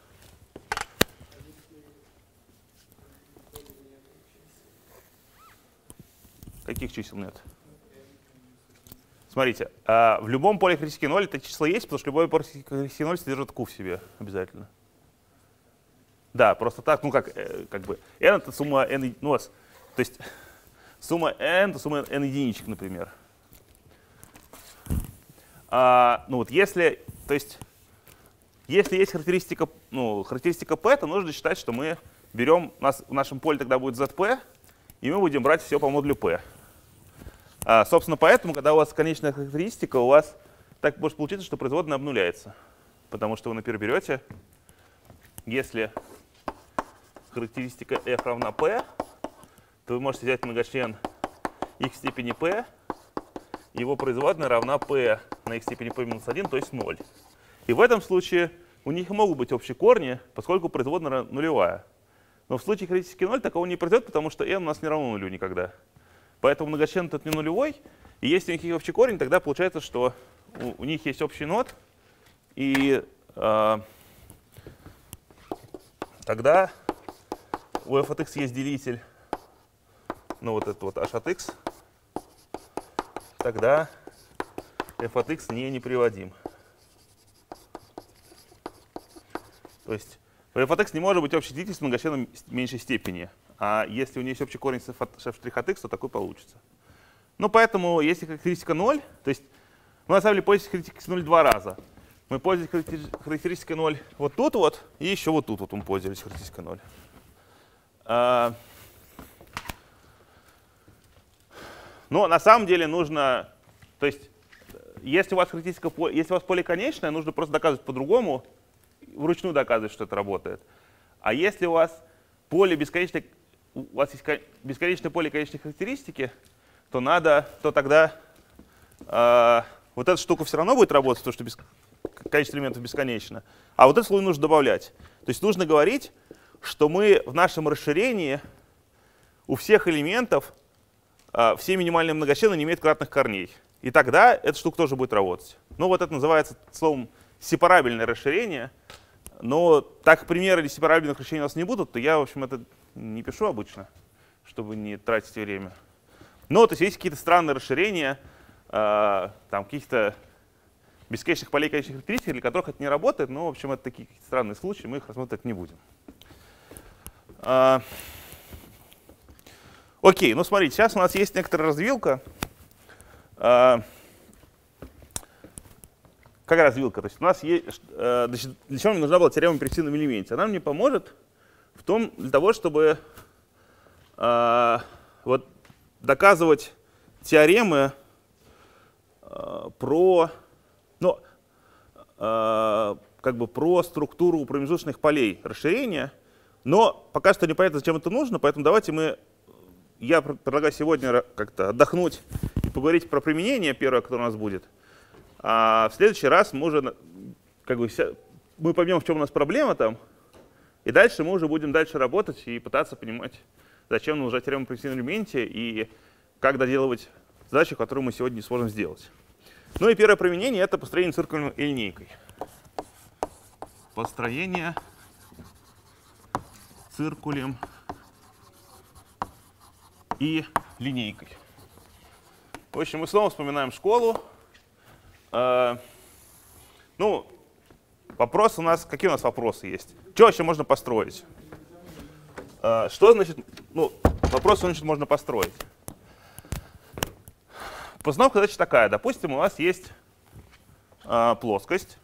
Каких чисел нет? Смотрите, в любом поле характеристики ноль это число есть, потому что любое поле характеристики ноль содержит q в себе обязательно. Да, просто так, ну как, как бы, n это сумма n, ну, то есть сумма n это сумма n единичек, например. А, ну вот если, то есть, если есть характеристика, ну, характеристика p, то нужно считать, что мы берем, у нас в нашем поле тогда будет zp, и мы будем брать все по модулю p. А, собственно, поэтому, когда у вас конечная характеристика, у вас так может получиться, что производная обнуляется. Потому что вы, например, берете, если характеристика f равна p, то вы можете взять многочлен x в степени p, его производная равна p на x в степени p минус один, то есть ноль. И в этом случае у них могут быть общие корни, поскольку производная нулевая. Но в случае характеристики ноль такого не произойдет, потому что n у нас не равно нулю никогда. Поэтому многочлен этот не нулевой, и если у них есть общий корень, тогда получается, что у, у них есть общий нот, и э, тогда у f от x есть делитель, ну вот этот вот h от x, тогда f от x не неприводим. То есть у f от x не может быть общий делитель с многочленом меньшей степени. А если у нее есть общий корень с f' от x, то такой получится. Ну, поэтому, если характеристика ноль, то есть мы на самом деле пользуемся характеристикой ноль два раза. Мы пользуемся характеристикой ноль вот тут вот, и еще вот тут вот мы пользовались характеристикой ноль. А, но на самом деле нужно, то есть если у вас характеристика, если у вас поле конечное, нужно просто доказывать по-другому, вручную доказывать, что это работает. А если у вас поле бесконечное, у вас есть бесконечное поле конечной характеристики, то надо, то тогда э, вот эта штука все равно будет работать, потому что бес, количество элементов бесконечно, а вот это слово нужно добавлять. То есть нужно говорить, что мы в нашем расширении у всех элементов э, все минимальные многочлены не имеют квадратных корней. И тогда эта штука тоже будет работать. Ну вот это называется словом сепарабельное расширение. Но так как примеры сепарабельных расширений у нас не будут, то я, в общем, это не пишу обычно, чтобы не тратить время. Но то есть есть какие-то странные расширения, э, там каких-то бесконечных полей конечных характеристик, для которых это не работает. Но, в общем, это такие странные случаи, мы их рассматривать не будем. Э, окей, ну смотрите, сейчас у нас есть некоторая развилка. Э, Как развилка? То есть у нас есть, э, для чего мне нужна была теорема о перспективном элементе? Она мне поможет в том, для того, чтобы э, вот, доказывать теоремы э, про, ну, э, как бы про структуру промежуточных полей расширения. Но пока что непонятно, зачем это нужно, поэтому давайте мы, я предлагаю сегодня как-то отдохнуть и поговорить про применение первое, которое у нас будет. А в следующий раз мы уже как бы, мы поймем, в чем у нас проблема там, и дальше мы уже будем дальше работать и пытаться понимать, зачем нужна теорема о перспективном элементе и как доделывать задачу, которую мы сегодня не сможем сделать. Ну и первое применение — это построение циркулем и линейкой. Построение циркулем и линейкой. В общем, мы снова вспоминаем школу. Uh, ну, вопросы у нас, какие у нас вопросы есть? Что вообще можно построить? Uh, что значит, ну, вопросы, значит, можно построить? Постановка задачи такая. Допустим, у вас есть uh, плоскость.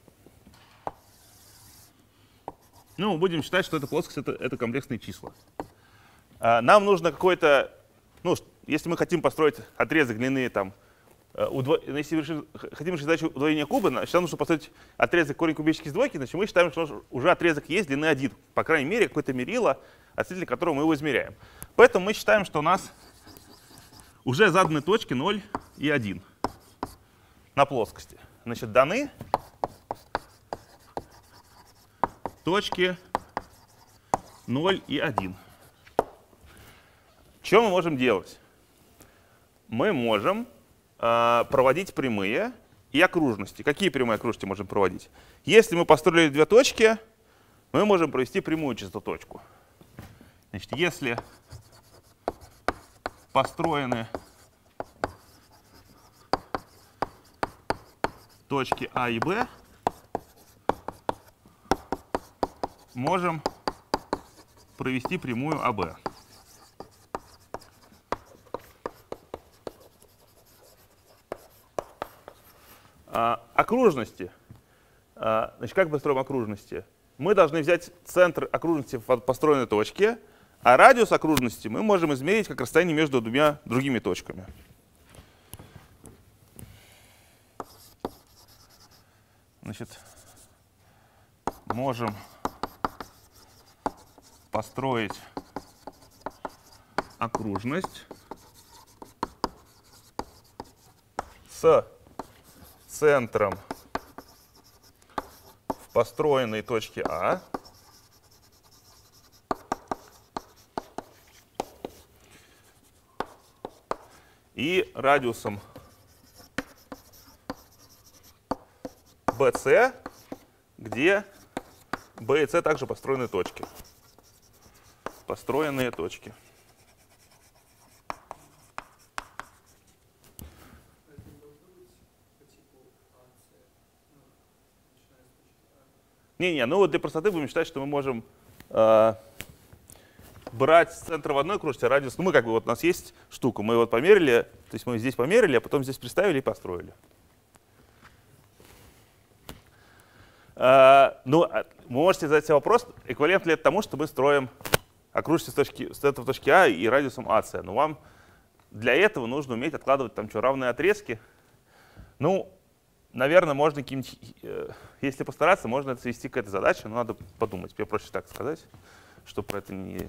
Ну, мы будем считать, что эта плоскость это, это комплексные числа. Uh, нам нужно какой-то, ну, если мы хотим построить отрезок длины там, Удво... Если мы решим, хотим решить задачу удвоения куба, значит, нам нужно построить отрезок корень кубический из двойки, значит мы считаем, что уже отрезок есть длины один. По крайней мере, какое-то мерило, относительно которого мы его измеряем. Поэтому мы считаем, что у нас уже заданы точки ноль и один на плоскости. Значит, даны точки ноль и один. Что мы можем делать? Мы можем проводить прямые и окружности. Какие прямые окружности можем проводить? Если мы построили две точки, мы можем провести прямую через эту точку. Значит, если построены точки А и Б, можем провести прямую А Б. А, окружности. А, значит, как мы строим окружности? Мы должны взять центр окружности в построенной точке, а радиус окружности мы можем измерить как расстояние между двумя другими точками. Значит, можем построить окружность с центром в построенной точке А и радиусом би си, где B и C также построенные точки. Построенные точки. Не-не, ну вот для простоты будем считать, что мы можем э, брать центр в одной окружности, а радиус. Ну мы как бы вот у нас есть штука, мы вот померили, то есть мы здесь померили, а потом здесь приставили и построили. Э, ну, вы можете задать себе вопрос, эквивалент ли это тому, что мы строим окружность с, точки, с центра в точке А и радиусом А С. Но вам для этого нужно уметь откладывать там что, равные отрезки. Ну, наверное, можно каким-нибудь, если постараться, можно это свести к этой задаче, но надо подумать. Мне проще так сказать, чтобы про это не...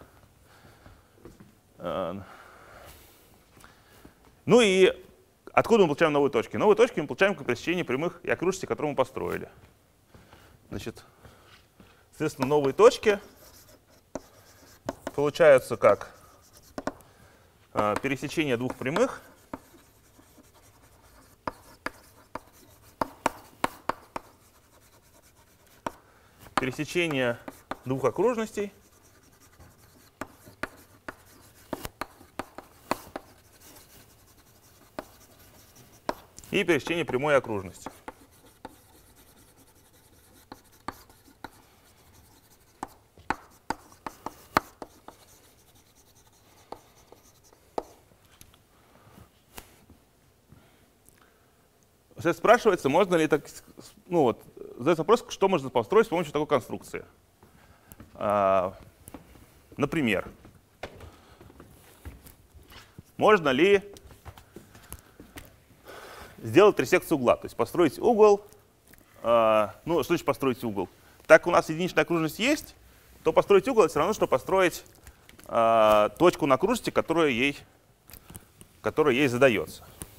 Ну и откуда мы получаем новые точки? Новые точки мы получаем как пересечение прямых и окружностей, которые мы построили. Значит, соответственно, новые точки получаются как э, пересечение двух прямых. Пересечение двух окружностей. И пересечение прямой окружности. Сейчас спрашивается, можно ли так, ну вот, задается вопрос, что можно построить с помощью такой конструкции. А, например, можно ли сделать трисекцию угла, то есть построить угол, э, ну, что значит построить угол? Так как у нас единичная окружность есть, то построить угол — это все равно, что построить э, точку на окружности, которая ей, которая ей задается.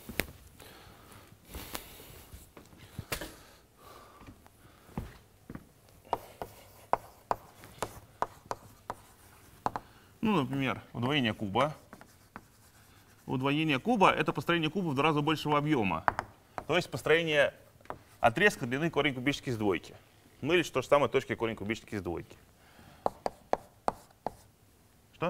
Ну, например, удвоение куба. Удвоение куба — это построение куба в два раза большего объема. То есть построение отрезка длины корень кубический из двойки. Ну или то же самое точки корень кубический из двойки. Что?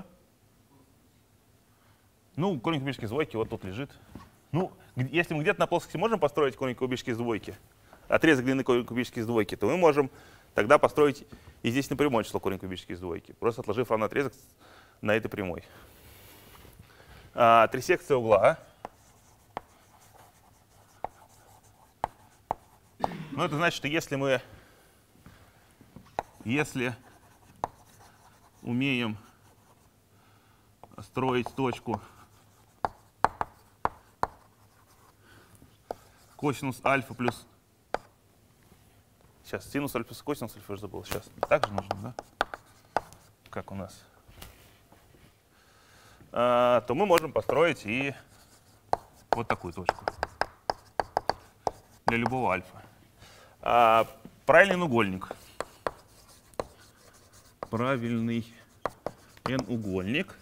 Ну, корень кубический из двойки вот тут лежит. Ну, если мы где-то на плоскости можем построить корень кубический из двойки, отрезок длины корень кубический из двойки, то мы можем тогда построить и здесь на прямое число корень кубический из двойки, просто отложив равный отрезок на этой прямой. А, трисекция угла. Ну, это значит, что если мы если умеем строить точку косинус альфа плюс... Сейчас, синус альфа плюс косинус альфа, я забыл. Сейчас, так же нужно, да? Как у нас? А, то мы можем построить и вот такую точку для любого альфа. А, правильный нугольник. Правильный n-угольник.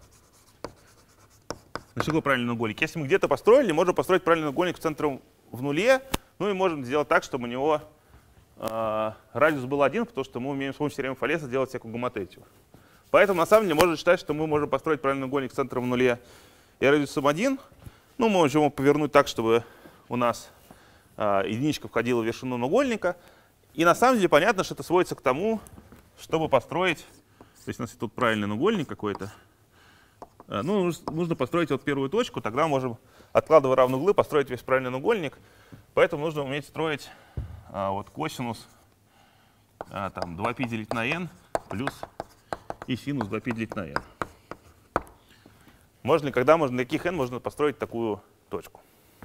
Значит, что такое правильный нугольник? Если мы где-то построили, можем построить правильный нугольник в центре в нуле, ну и можем сделать так, чтобы у него э, радиус был один, потому что мы умеем с помощью теоремы Фалеса делать всякую гоматетию. Поэтому на самом деле можно считать, что мы можем построить правильный нугольник в центре в нуле и радиусом один. Ну, мы можем его повернуть так, чтобы у нас э, единичка входила в вершину нугольника. И на самом деле понятно, что это сводится к тому, чтобы построить, то есть у нас тут правильный нугольник какой-то, ну, нужно построить вот первую точку, тогда можем, откладывая равные углы, построить весь правильный нугольник. Поэтому нужно уметь строить а, вот косинус а, там, два пи делить на n плюс и синус два пи делить на n. Можно ли, когда можно, на каких n можно построить такую точку?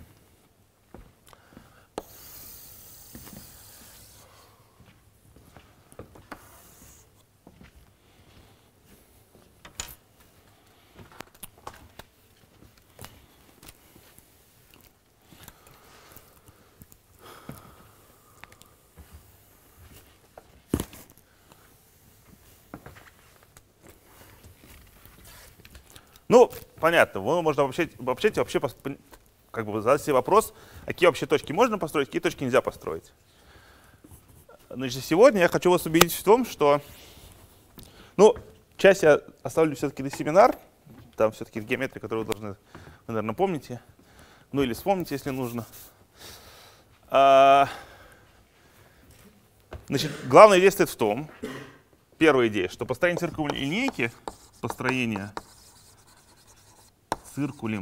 Ну, понятно, можно вообще, вообще, вообще как бы задать себе вопрос, какие вообще точки можно построить, какие точки нельзя построить. Значит, сегодня я хочу вас убедить в том, что, ну, часть я оставлю все-таки на семинар, там все-таки геометрия, которую вы должны, вы, наверное, помните, ну или вспомните, если нужно. А, значит, главная идея стоит в том, первая идея, что построение циркульной линейки, построение циркулем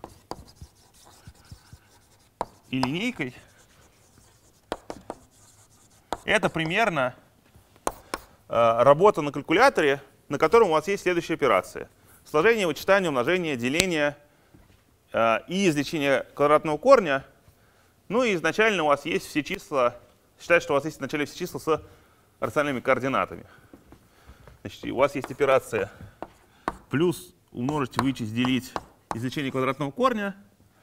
и линейкой — это примерно э, работа на калькуляторе, на котором у вас есть следующие операции: сложение, вычитание, умножение, деление э, и извлечение квадратного корня. Ну и изначально у вас есть все числа, считайте, что у вас есть вначале все числа с рациональными координатами. Значит, у вас есть операция плюс умножить, вычесть, делить, извлечение квадратного корня,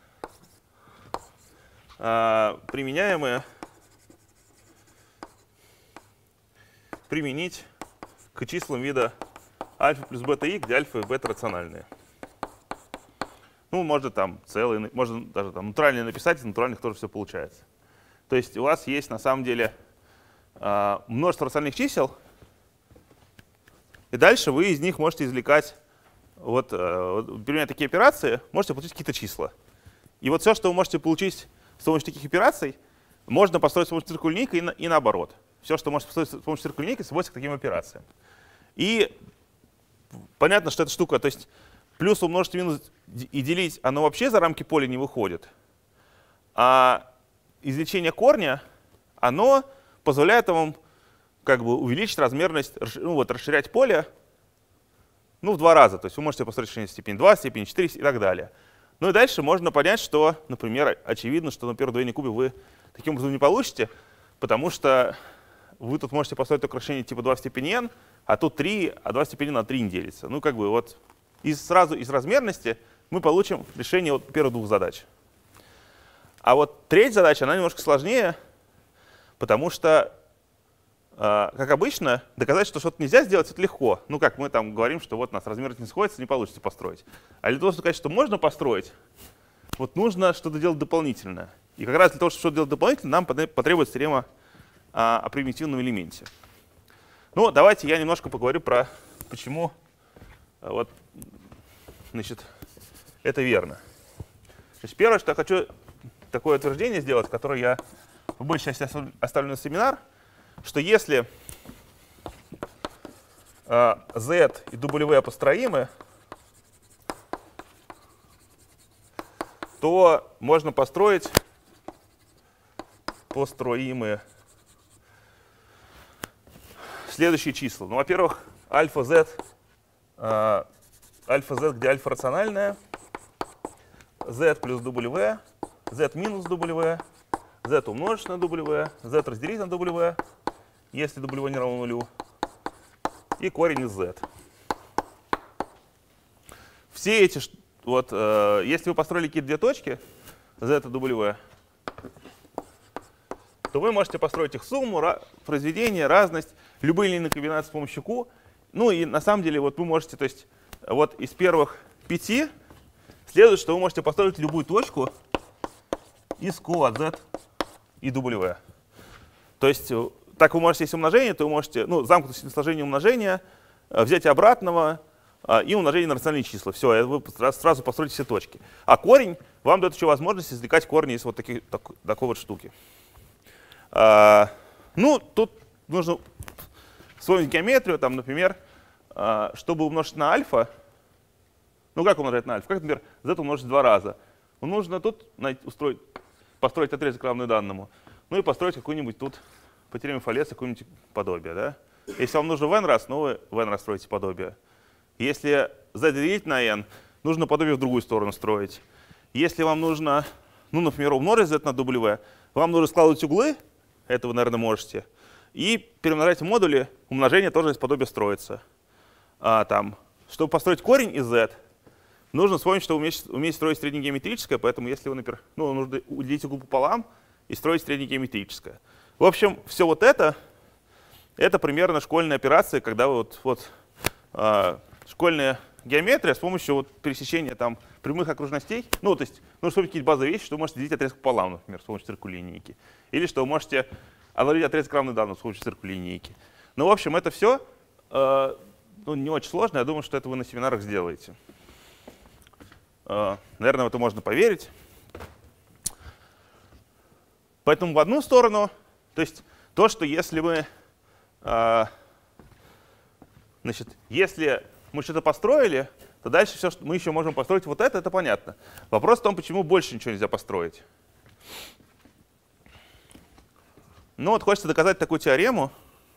а, применяемое применить к числам вида альфа плюс бета и, где альфа и бета рациональные. Ну, можно там целые, можно даже там натуральные написать, из натуральных тоже все получается. То есть у вас есть на самом деле множество рациональных чисел, и дальше вы из них можете извлекать, вот, применяя такие операции, можете получить какие-то числа. И вот все, что вы можете получить с помощью таких операций, можно построить с помощью циркульной линейки и, на, и наоборот. Все, что можно построить с помощью циркульной линейки, сводится к таким операциям. И понятно, что эта штука, то есть плюс умножить минус и делить, оно вообще за рамки поля не выходит. А извлечение корня, оно позволяет вам как бы увеличить размерность, ну вот, расширять поле ну, в два раза. То есть вы можете построить решение степени два, степени четыре и так далее. Ну и дальше можно понять, что, например, очевидно, что на первом двойном кубе вы таким образом не получите, потому что вы тут можете построить только решение типа два в степени n, а тут три, а два в степени на три не делится. Ну как бы вот из, сразу из размерности мы получим решение вот первых двух задач. А вот третья задача, она немножко сложнее, потому что, э, как обычно, доказать, что что-то нельзя сделать, это легко. Ну как мы там говорим, что вот у нас размерность не сходится, не получится построить. А для того, чтобы сказать, что можно построить, вот нужно что-то делать дополнительное. И как раз для того, чтобы что-то делать дополнительно, нам потребуется теорема о, о примитивном элементе. Ну, давайте я немножко поговорю про почему вот, значит, это верно. Значит, первое, что я хочу такое утверждение сделать, которое я в большей части оставлю на семинар, что если э, Z и W построимы, то можно построить построимые следующие числа. Ну, во-первых, альфа Z, э, альфа Z, где альфа рациональная, Z плюс W, Z минус W, Z умножить на W, Z разделить на W, если W не равно нулю, и корень из Z. Все эти, вот, э, если вы построили какие-то две точки, Z и W, то вы можете построить их сумму, произведение, разность, любые линейные комбинации с помощью Q. Ну и на самом деле вот вы можете, то есть вот из первых пяти следует, что вы можете построить любую точку из Q от Z и W. То есть так вы можете, если умножение, то вы можете, ну, замкнутое сложение умножения, взятие обратного и умножение на рациональные числа. Все, вы сразу построите все точки. А корень вам дает еще возможность извлекать корни из вот таких, так, такой вот штуки. А, ну, тут нужно вспомнить геометрию, там, например, а, чтобы умножить на альфа, ну как умножать на альфа? Как, например, z умножить два раза? Ну, нужно тут устроить, построить отрезок равный данному, ну и построить какую-нибудь тут по теореме Фалеса какое-нибудь подобие. Да? Если вам нужно в n раз, ну вы в n раз строите подобие. Если z делить на n, нужно подобие в другую сторону строить. Если вам нужно, ну, например, умножить z на w, вам нужно складывать углы, это вы, наверное, можете, и перемножать модули, умножение тоже из подобия строится. А, там, чтобы построить корень из z, нужно вспомнить, что уметь, уметь строить среднегеометрическое, поэтому если вы, например, ну, нужно уделить угол пополам и строить среднегеометрическое. В общем, все вот это, это примерно школьные операции, когда вы вот, вот а, школьная геометрия с помощью вот пересечения там прямых окружностей, ну, то есть, ну, чтобы какие-то базовые вещи, что вы можете делить отрезок пополам, например, с помощью циркульной линейки. Или что вы можете обладать отрезок равный данным с помощью циркульной линейки. Ну, в общем, это все э, ну, не очень сложно. Я думаю, что это вы на семинарах сделаете. Э, наверное, в это можно поверить. Поэтому в одну сторону, то есть то, что если мы, э, значит, если мы что-то построили, то дальше все, что мы еще можем построить вот это, это понятно. Вопрос в том, почему больше ничего нельзя построить. Ну вот хочется доказать такую теорему.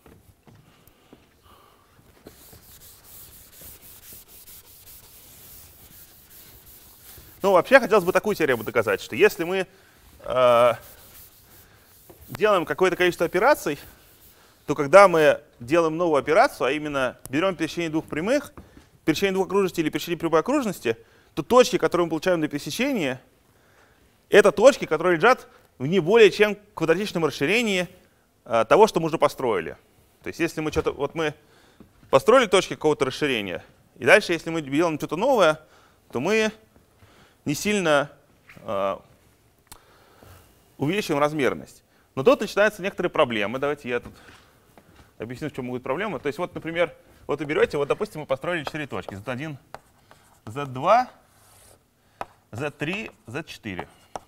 Ну вообще хотелось бы такую теорему доказать, что если мы э, делаем какое-то количество операций, то когда мы делаем новую операцию, а именно берем пересечение двух прямых, пересечение двух окружностей или пересечение прямой окружности, то точки, которые мы получаем на пересечении, это точки, которые лежат в не более чем квадратичном расширении а, того, что мы уже построили. То есть если мы что-то, вот мы построили точки какого-то расширения. И дальше, если мы делаем что-то новое, то мы не сильно э, увеличиваем размерность. Но тут начинаются некоторые проблемы. Давайте я тут объясню, в чем могут проблемы. То есть вот, например, вот вы берете, вот, допустим, мы построили четыре точки. зет один, зет два, зет три, зет четыре.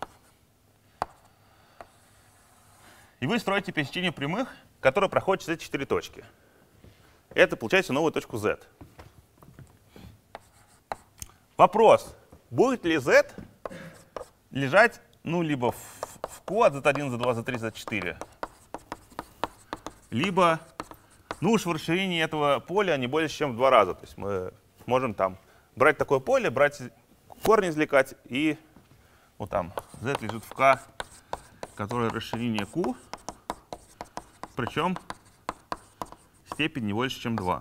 И вы строите пересечение прямых, которые проходят через эти четыре точки. Это получается новую точку Z. Вопрос, будет ли Z лежать ну, либо в, в Q от зет один, зет два, зет три, зет четыре, либо ну уж в расширении этого поля не больше, чем в два раза. То есть мы можем там брать такое поле, брать корни извлекать, и вот там Z лежит в K, которое расширение Q, причем степень не больше, чем два.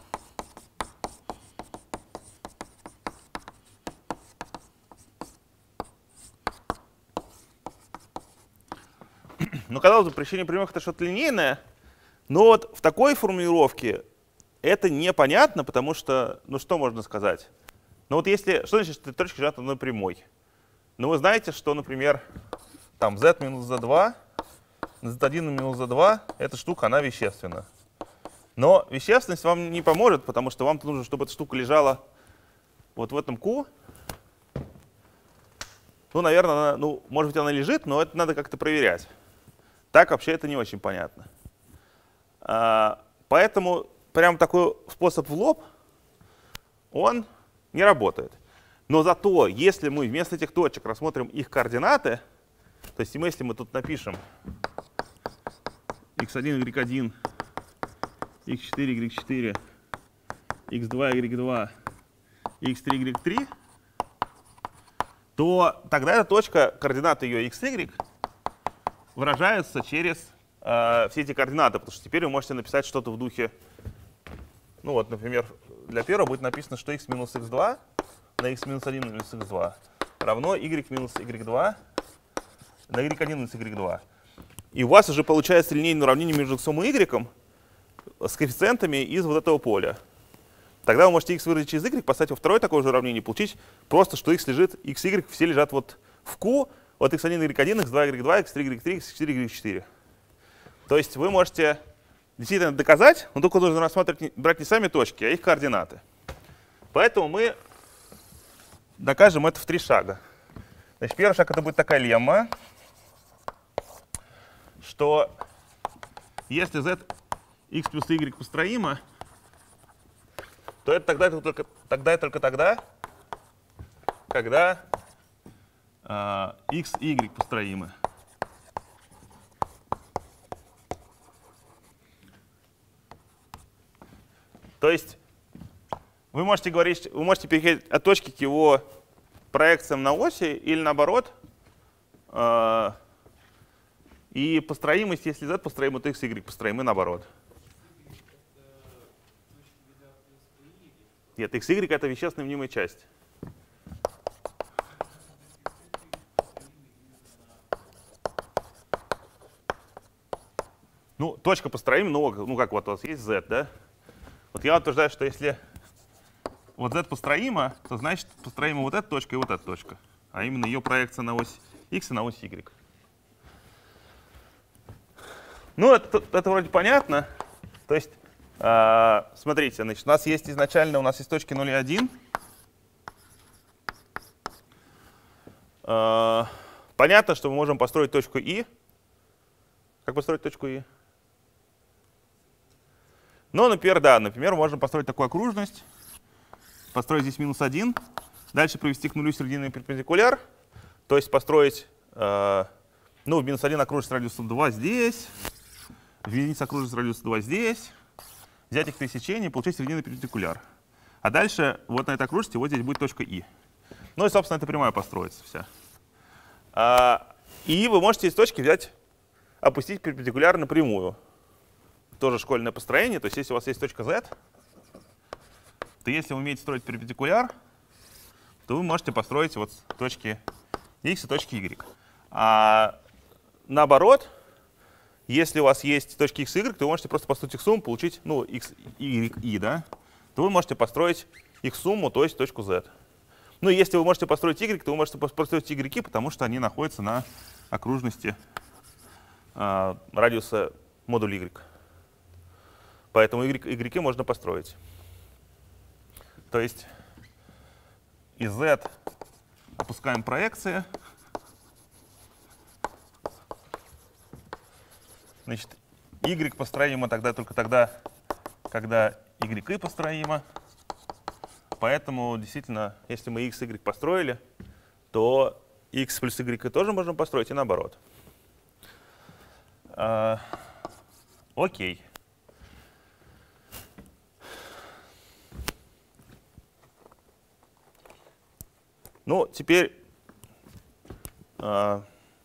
Ну, казалось бы, пересечение прямых — это что-то линейное, но вот в такой формулировке это непонятно, потому что, ну что можно сказать? Ну вот если, что значит, что точки лежат на одной прямой? Ну вы знаете, что, например, там z минус зет два, зет один минус зет два, эта штука, она вещественна. Но вещественность вам не поможет, потому что вам нужно, чтобы эта штука лежала вот в этом Q. Ну, наверное, она, ну, может быть, она лежит, но это надо как-то проверять. Так вообще это не очень понятно. А, поэтому прям такой способ в лоб, он не работает. Но зато, если мы вместо этих точек рассмотрим их координаты, то есть если мы тут напишем икс один, игрек один, икс четыре, игрек четыре, икс два, игрек два, икс три, игрек три, то тогда эта точка, координаты ее икс, y, выражаются через э, все эти координаты, потому что теперь вы можете написать что-то в духе, ну вот, например, для первого будет написано, что x минус икс два на x минус один минус икс два равно y минус игрек два на игрек один минус игрек два. И у вас уже получается линейное уравнение между x и y с коэффициентами из вот этого поля. Тогда вы можете x выразить через y, поставить во второе такое же уравнение и получить просто, что x лежит, x, y все лежат вот в Q, вот икс один, игрек один, икс два, игрек два, икс три, игрек три, икс четыре, игрек четыре. То есть вы можете действительно доказать, но только нужно рассматривать, брать не сами точки, а их координаты. Поэтому мы докажем это в три шага. Значит, первый шаг — это будет такая лемма, что если z x плюс y построимо, то это тогда, это только, тогда и только тогда, когда э, x и y построимы. То есть вы можете говорить, вы можете переходить от точки к его проекциям на оси или наоборот. Э, и построимость, если z построимо, то x и y построимы наоборот. Нет, x, y — это вещественная мнимая часть. Ну, точка построима, ну, ну как вот у вас есть z, да? Вот я утверждаю, что если вот z построима, то значит построима вот эта точка и вот эта точка. А именно ее проекция на ось x и на ось y. Ну, это, это вроде понятно. То есть, э, смотрите, значит, у нас есть изначально, у нас есть точки ноль и один. Э, понятно, что мы можем построить точку И. Как построить точку И? Ну, например, да, например, можем построить такую окружность. Построить здесь минус один. Дальше провести к нулю серединный перпендикуляр. То есть построить, э, ну, в минус один окружность с радиусом два здесь. В единице окружность с радиусом два здесь. Взять их пересечение и получить серединный перпендикуляр. А дальше вот на этой окружности вот здесь будет точка И. Ну и, собственно, эта прямая построится вся. А, и вы можете из точки взять, опустить перпендикуляр на прямую. Тоже школьное построение. То есть если у вас есть точка Z, то если вы умеете строить перпендикуляр, то вы можете построить вот точки X и точки Y. А наоборот, если у вас есть точки x, y, то вы можете просто построить их сумму, получить, ну, x, y, y, да, то вы можете построить их сумму, то есть точку z. Ну, и если вы можете построить y, то вы можете построить y, потому что они находятся на окружности э, радиуса модуля y. Поэтому y, y можно построить. То есть из z опускаем проекции. Значит, y построимо тогда только тогда, когда y построимо. Поэтому действительно, если мы x, y построили, то x плюс y тоже можно построить и наоборот. А, окей. Ну, теперь а,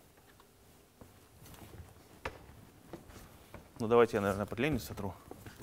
ну, давайте я, наверное, подлиннее сотру.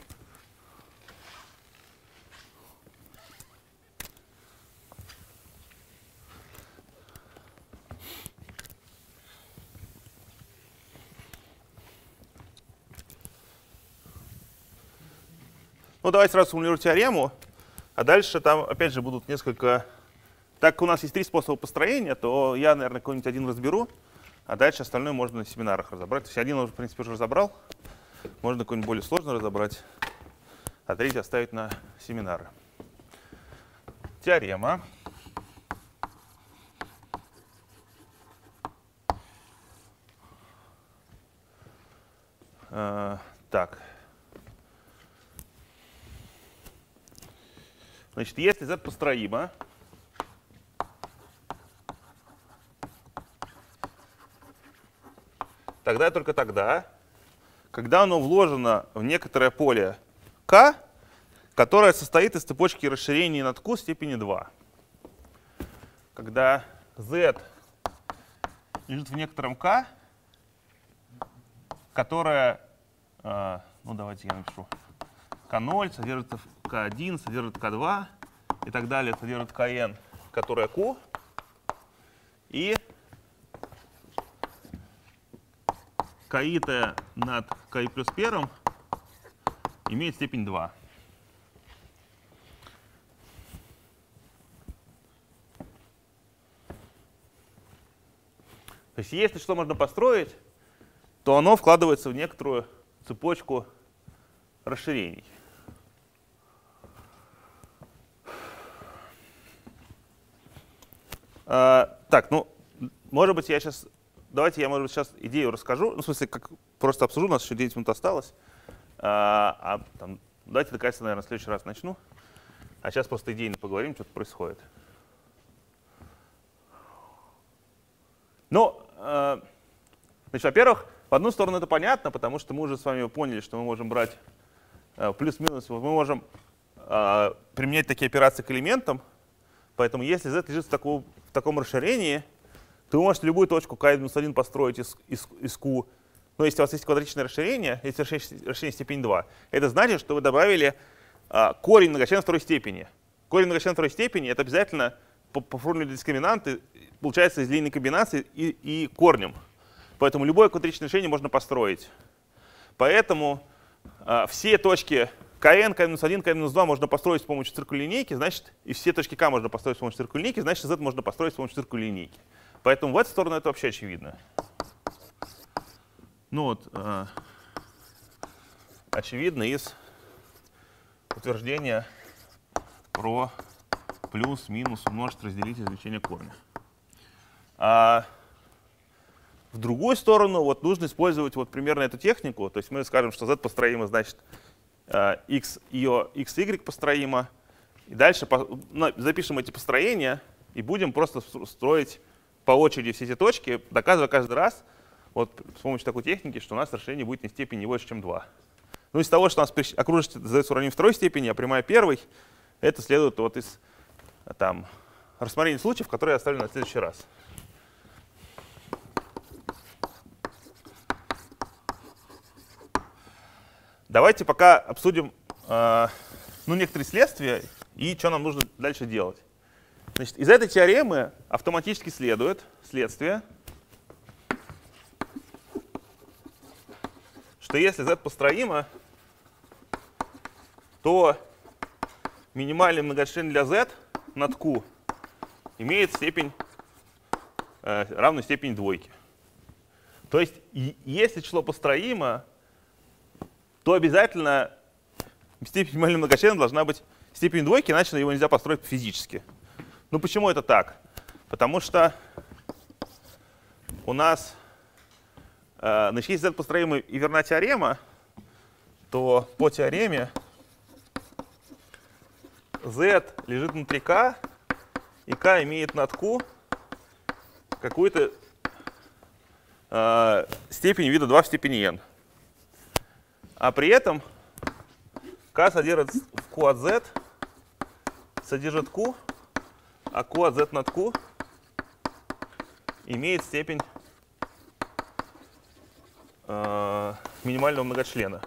Ну, давайте сразу сформулирую теорему, а дальше там, опять же, будут несколько... Так как у нас есть три способа построения, то я, наверное, какой-нибудь один разберу, а дальше остальное можно на семинарах разобрать. То есть один уже, в принципе, уже разобрал, можно какой-нибудь более сложный разобрать, а третий оставить на семинары. Теорема. Э, так. Значит, если z построимо, тогда только тогда, когда оно вложено в некоторое поле k, которое состоит из цепочки расширений над q степени два. Когда z лежит в некотором k, которое, ну давайте я напишу, ка ноль содержит ка один, содержит ка два и так далее, содержит kn, которая q, и ки-то над ки плюс первым имеет степень два. То есть если что можно построить, то оно вкладывается в некоторую цепочку расширений. А, так, ну, может быть, я сейчас... Давайте я, может быть, сейчас идею расскажу. Ну, в смысле, как просто обсужу, у нас еще десять минут осталось. А, а там, давайте доказательства, наверное, в следующий раз начну. А сейчас просто идейно поговорим, что-то происходит. Ну, э, значит, во-первых, в одну сторону это понятно, потому что мы уже с вами поняли, что мы можем брать э, плюс-минус, мы можем э, применять такие операции к элементам. Поэтому если z лежит в, таком, в таком расширении, то вы можете любую точку k-один построить из, из, из q. Но если у вас есть квадратичное расширение, если расширение, расширение степень два, это значит, что вы добавили а, корень многочлена второй степени. Корень многочлена второй степени — это обязательно по, по формуле дискриминанты получается из линейной комбинации и, и корнем. Поэтому любое квадратичное решение можно построить. Поэтому а, все точки kn, k-один, k-два можно построить с помощью циркульной линейки, значит, и все точки k можно построить с помощью циркульной линейки, значит, z можно построить с помощью циркульной линейки. Поэтому в эту сторону это вообще очевидно. Ну вот, э, очевидно из утверждения про плюс-минус умножить, разделить, извлечение корня. А в другую сторону вот нужно использовать вот примерно эту технику. То есть мы скажем, что z построимо, значит, э, x, ее x, y построимо. И дальше по, ну, запишем эти построения и будем просто строить по очереди все эти точки, доказывая каждый раз вот с помощью такой техники, что у нас расширение будет не в степени не больше, чем два. Ну, из того, что у нас окружность z уравнение второй степени, а прямая первой, это следует вот из там, рассмотрения случаев, которые я оставлю на следующий раз. Давайте пока обсудим э, ну, некоторые следствия и что нам нужно дальше делать. Значит, из этой теоремы автоматически следует следствие, что если z построимо, то минимальный многочлен для z над q имеет степень, э, равную степени двойки. То есть, если число построимо, то обязательно степень минимального многочлена должна быть степень двойки, иначе его нельзя построить физически. Ну почему это так? Потому что у нас, э, значит, если z построимо и верна теорема, то по теореме z лежит внутри k, и k имеет над q какую-то э, степень вида два в степени n. А при этом k содержит в q от z, содержит q, а q от z над q имеет степень э, минимального многочлена.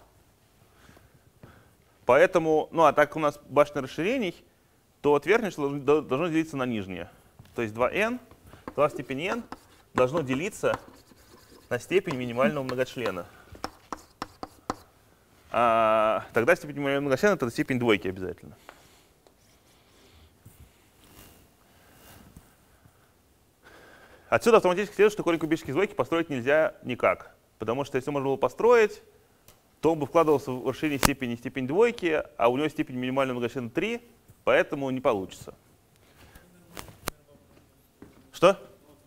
Поэтому, ну а так как у нас башня расширений, то вот верхнее число должно делиться на нижнее. То есть два эн, два в степени n должно делиться на степень минимального многочлена. А тогда степень минимального многочлена — это степень двойки обязательно. Отсюда автоматически следует, что корень кубической двойки построить нельзя никак. Потому что если можно было построить, то он бы вкладывался в расширение степени степень двойки, а у него степень минимального многочлена три, поэтому не получится. Что?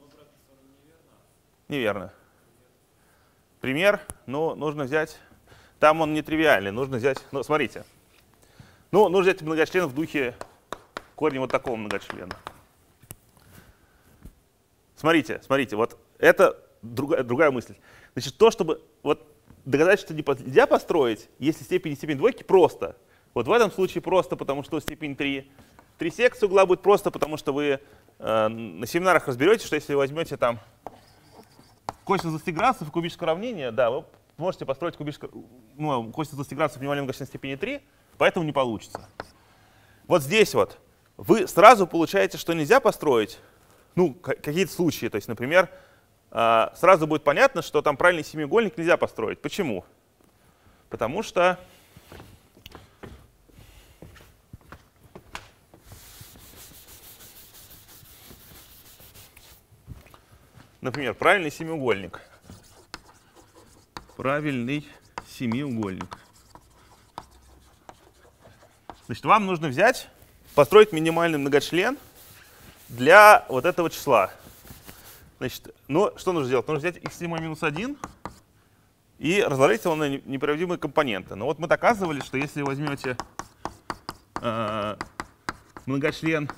Неверно. Пример, ну, нужно взять, там он нетривиальный, нужно взять, ну, смотрите. Ну, нужно взять многочлен в духе корня вот такого многочлена. Смотрите, смотрите, вот это другая, другая мысль. Значит, то, чтобы вот доказать, что нельзя построить, если степень и степень двойки, просто. Вот в этом случае просто, потому что степень три. Три секции угла будет просто, потому что вы э, на семинарах разберетесь, что если вы возьмете там косинус двадцати градусов и кубическое уравнение, да, вы можете построить кубическое, ну, косинус двадцати градусов минимальной многочленной степени три, поэтому не получится. Вот здесь вот вы сразу получаете, что нельзя построить, ну, какие-то случаи. То есть, например, сразу будет понятно, что там правильный семиугольник нельзя построить. Почему? Потому что например, правильный семиугольник. Правильный семиугольник. Значит, вам нужно взять, построить минимальный многочлен для вот этого числа. Значит, ну, что нужно сделать? Нужно взять х минус один и разложить его на неприводимые компоненты. Но вот мы доказывали, что если вы возьмете э, многочлен,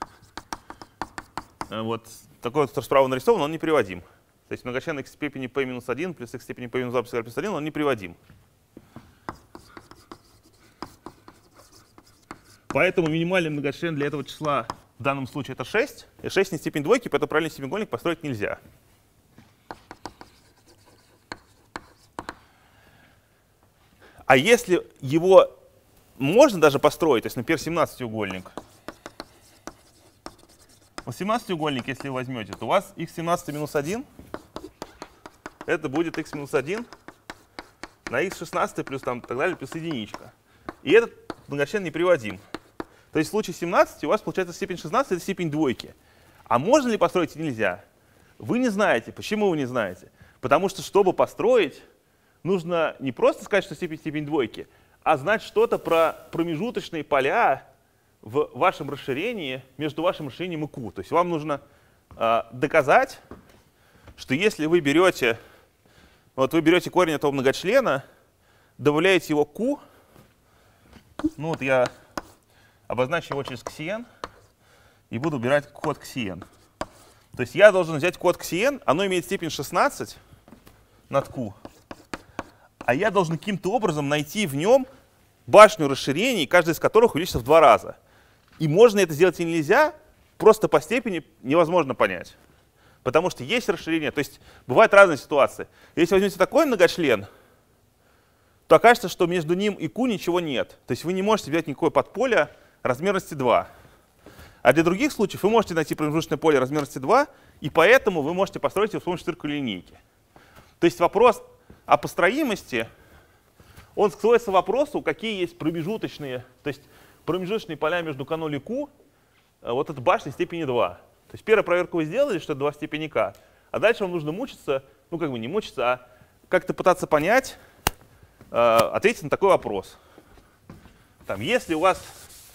э, вот такой вот справа нарисован, он не приводим. То есть многочлен х степени p минус один плюс х степени p минус два плюс один, он не приводим. Поэтому минимальный многочлен для этого числа в данном случае это шесть. И шесть не степень двойки, поэтому правильный семиугольник построить нельзя. А если его можно даже построить, то есть, например, семнадцатиугольник. Вот семнадцатиугольник, если вы возьмете, то у вас х семнадцать минус один, это будет х минус один на х шестнадцать плюс там так далее, плюс единичка. И этот многочлен неприводим. То есть в случае семнадцати у вас получается степень шестнадцать, это степень двойки. А можно ли построить? Нельзя. Вы не знаете. Почему вы не знаете? Потому что, чтобы построить, нужно не просто сказать, что степень степень двойки, а знать что-то про промежуточные поля в вашем расширении между вашим расширением и Q. То есть вам нужно э, доказать, что если вы берете, вот вы берете корень этого многочлена, добавляете его Q, ну вот я обозначу его через ксиен и буду убирать код ксиен. То есть я должен взять код ксиен, оно имеет степень шестнадцать над Q, а я должен каким-то образом найти в нем башню расширений, каждая из которых увеличится в два раза. И можно это сделать или нельзя, просто по степени невозможно понять. Потому что есть расширение, то есть бывают разные ситуации. Если возьмете такой многочлен, то окажется, что между ним и Q ничего нет. То есть вы не можете взять никакое подполе размерности два. А для других случаев вы можете найти промежуточное поле размерности два, и поэтому вы можете построить его с помощью циркульной линейки. То есть вопрос о построимости, он сводится к вопросу, какие есть промежуточные, то есть промежуточные поля между к ноль и q, вот эта башня степени два. То есть первую проверку вы сделали, что это два в степени k, а дальше вам нужно мучиться, ну как бы не мучиться, а как-то пытаться понять, э, ответить на такой вопрос. Там, если у вас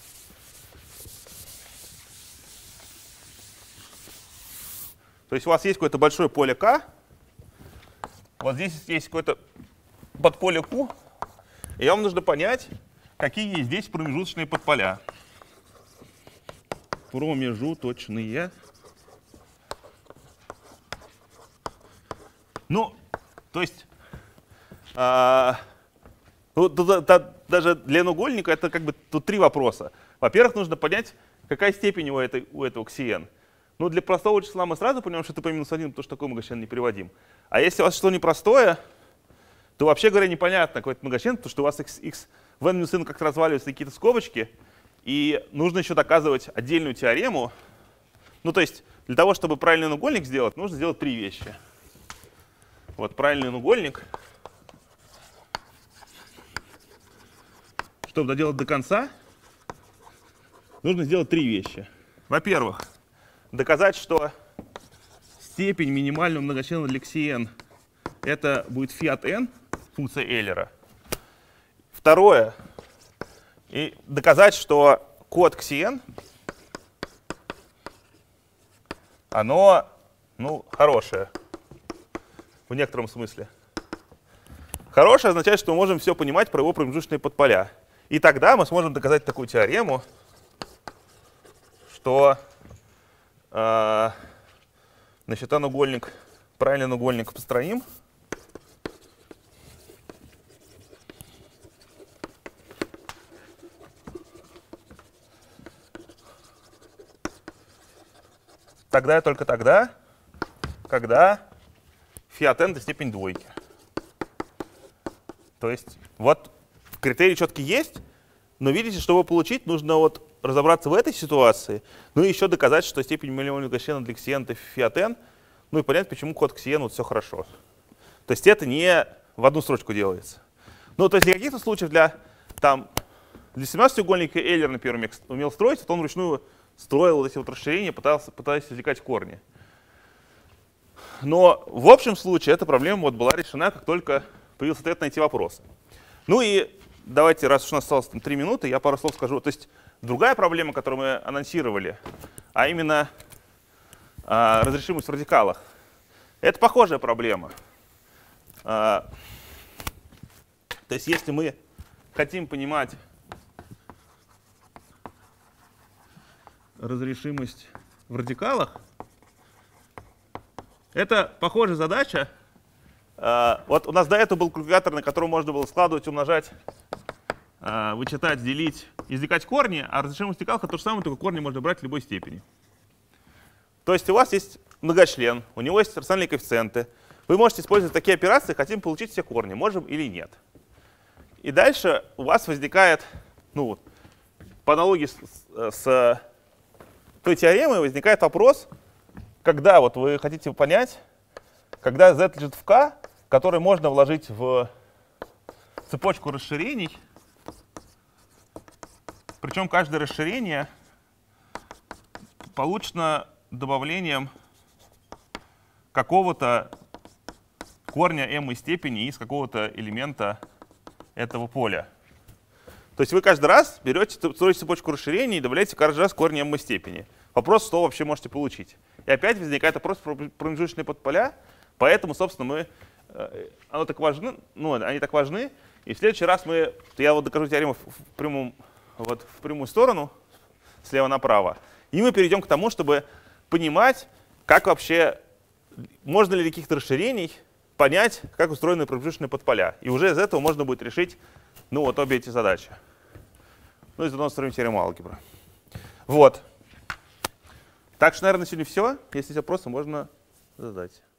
то есть у вас есть какое-то большое поле k, вот здесь есть какое-то подполе q, и вам нужно понять, какие есть здесь промежуточные подполя. Промежуточные. Ну, то есть, а, ну, тут, тут, даже для n-угольника это как бы тут три вопроса. Во-первых, нужно понять, какая степень у, этой, у этого ксиен. Ну, для простого числа мы сразу понимаем, что это p минус один, потому что такой многочлен не переводим. А если у вас что-то непростое, то вообще говоря непонятно, какой это многочлен, потому что у вас x, x в n минус n как-то разваливаются какие-то скобочки, и нужно еще доказывать отдельную теорему. Ну, то есть для того, чтобы правильный n-угольник сделать, нужно сделать три вещи. Вот правильный n-угольник. Чтобы доделать до конца, нужно сделать три вещи. Во-первых, доказать, что степень минимального многочлена для ксиен это будет φ от n, функция Эйлера. Второе, и доказать, что код ксиен, оно, ну, хорошее в некотором смысле. Хорошее означает, что мы можем все понимать про его промежуточные подполя. И тогда мы сможем доказать такую теорему, что э, значит, n-угольник, правильный n-угольник построим. Тогда и только тогда, когда φ от n до степени двойки. То есть вот критерий четкий есть, но видите, чтобы получить, нужно вот разобраться в этой ситуации, ну и еще доказать, что степень минимального многочлена для ксиен это φ от n, ну и понять, почему код ксиен вот все хорошо. То есть это не в одну строчку делается. Ну то есть для каких-то случаев для, там, для семнадцатиугольника Эйлер, например, умел строить, вот он вручную строил вот эти вот расширения, пытался, пытаясь извлекать корни. Но в общем случае эта проблема вот была решена, как только появился ответ на эти вопросы. Ну и давайте, раз уж у нас осталось там три минуты, я пару слов скажу. То есть другая проблема, которую мы анонсировали, а именно а, разрешимость в радикалах, это похожая проблема. А, то есть если мы хотим понимать разрешимость в радикалах, это похожая задача. Вот у нас до этого был калькулятор, на котором можно было складывать, умножать, вычитать, делить, извлекать корни, а разрешимость в радикалах — это то же самое, только корни можно брать в любой степени. То есть у вас есть многочлен, у него есть рациональные коэффициенты. Вы можете использовать такие операции, хотим получить все корни, можем или нет. И дальше у вас возникает, ну, по аналогии с, с той теоремой, возникает вопрос, когда вот вы хотите понять, когда z лежит в k, который можно вложить в цепочку расширений, причем каждое расширение получено добавлением какого-то корня m степени из какого-то элемента этого поля. То есть вы каждый раз берете, строите цепочку расширений и добавляете каждый раз корни m степени. Вопрос, что вообще можете получить. И опять возникает вопрос про промежуточные подполя, поэтому, собственно, мы, оно так важно, ну, они так важны. И в следующий раз мы, я вот докажу теорему в, прямом, вот, в прямую сторону, слева направо, и мы перейдем к тому, чтобы понимать, как вообще, можно ли каких-то расширений понять, как устроены промежуточные подполя. И уже из этого можно будет решить, ну, вот обе эти задачи. Ну и заодно строим теорему алгебры. Вот. Так что, наверное, на сегодня все. Если есть вопросы, можно задать.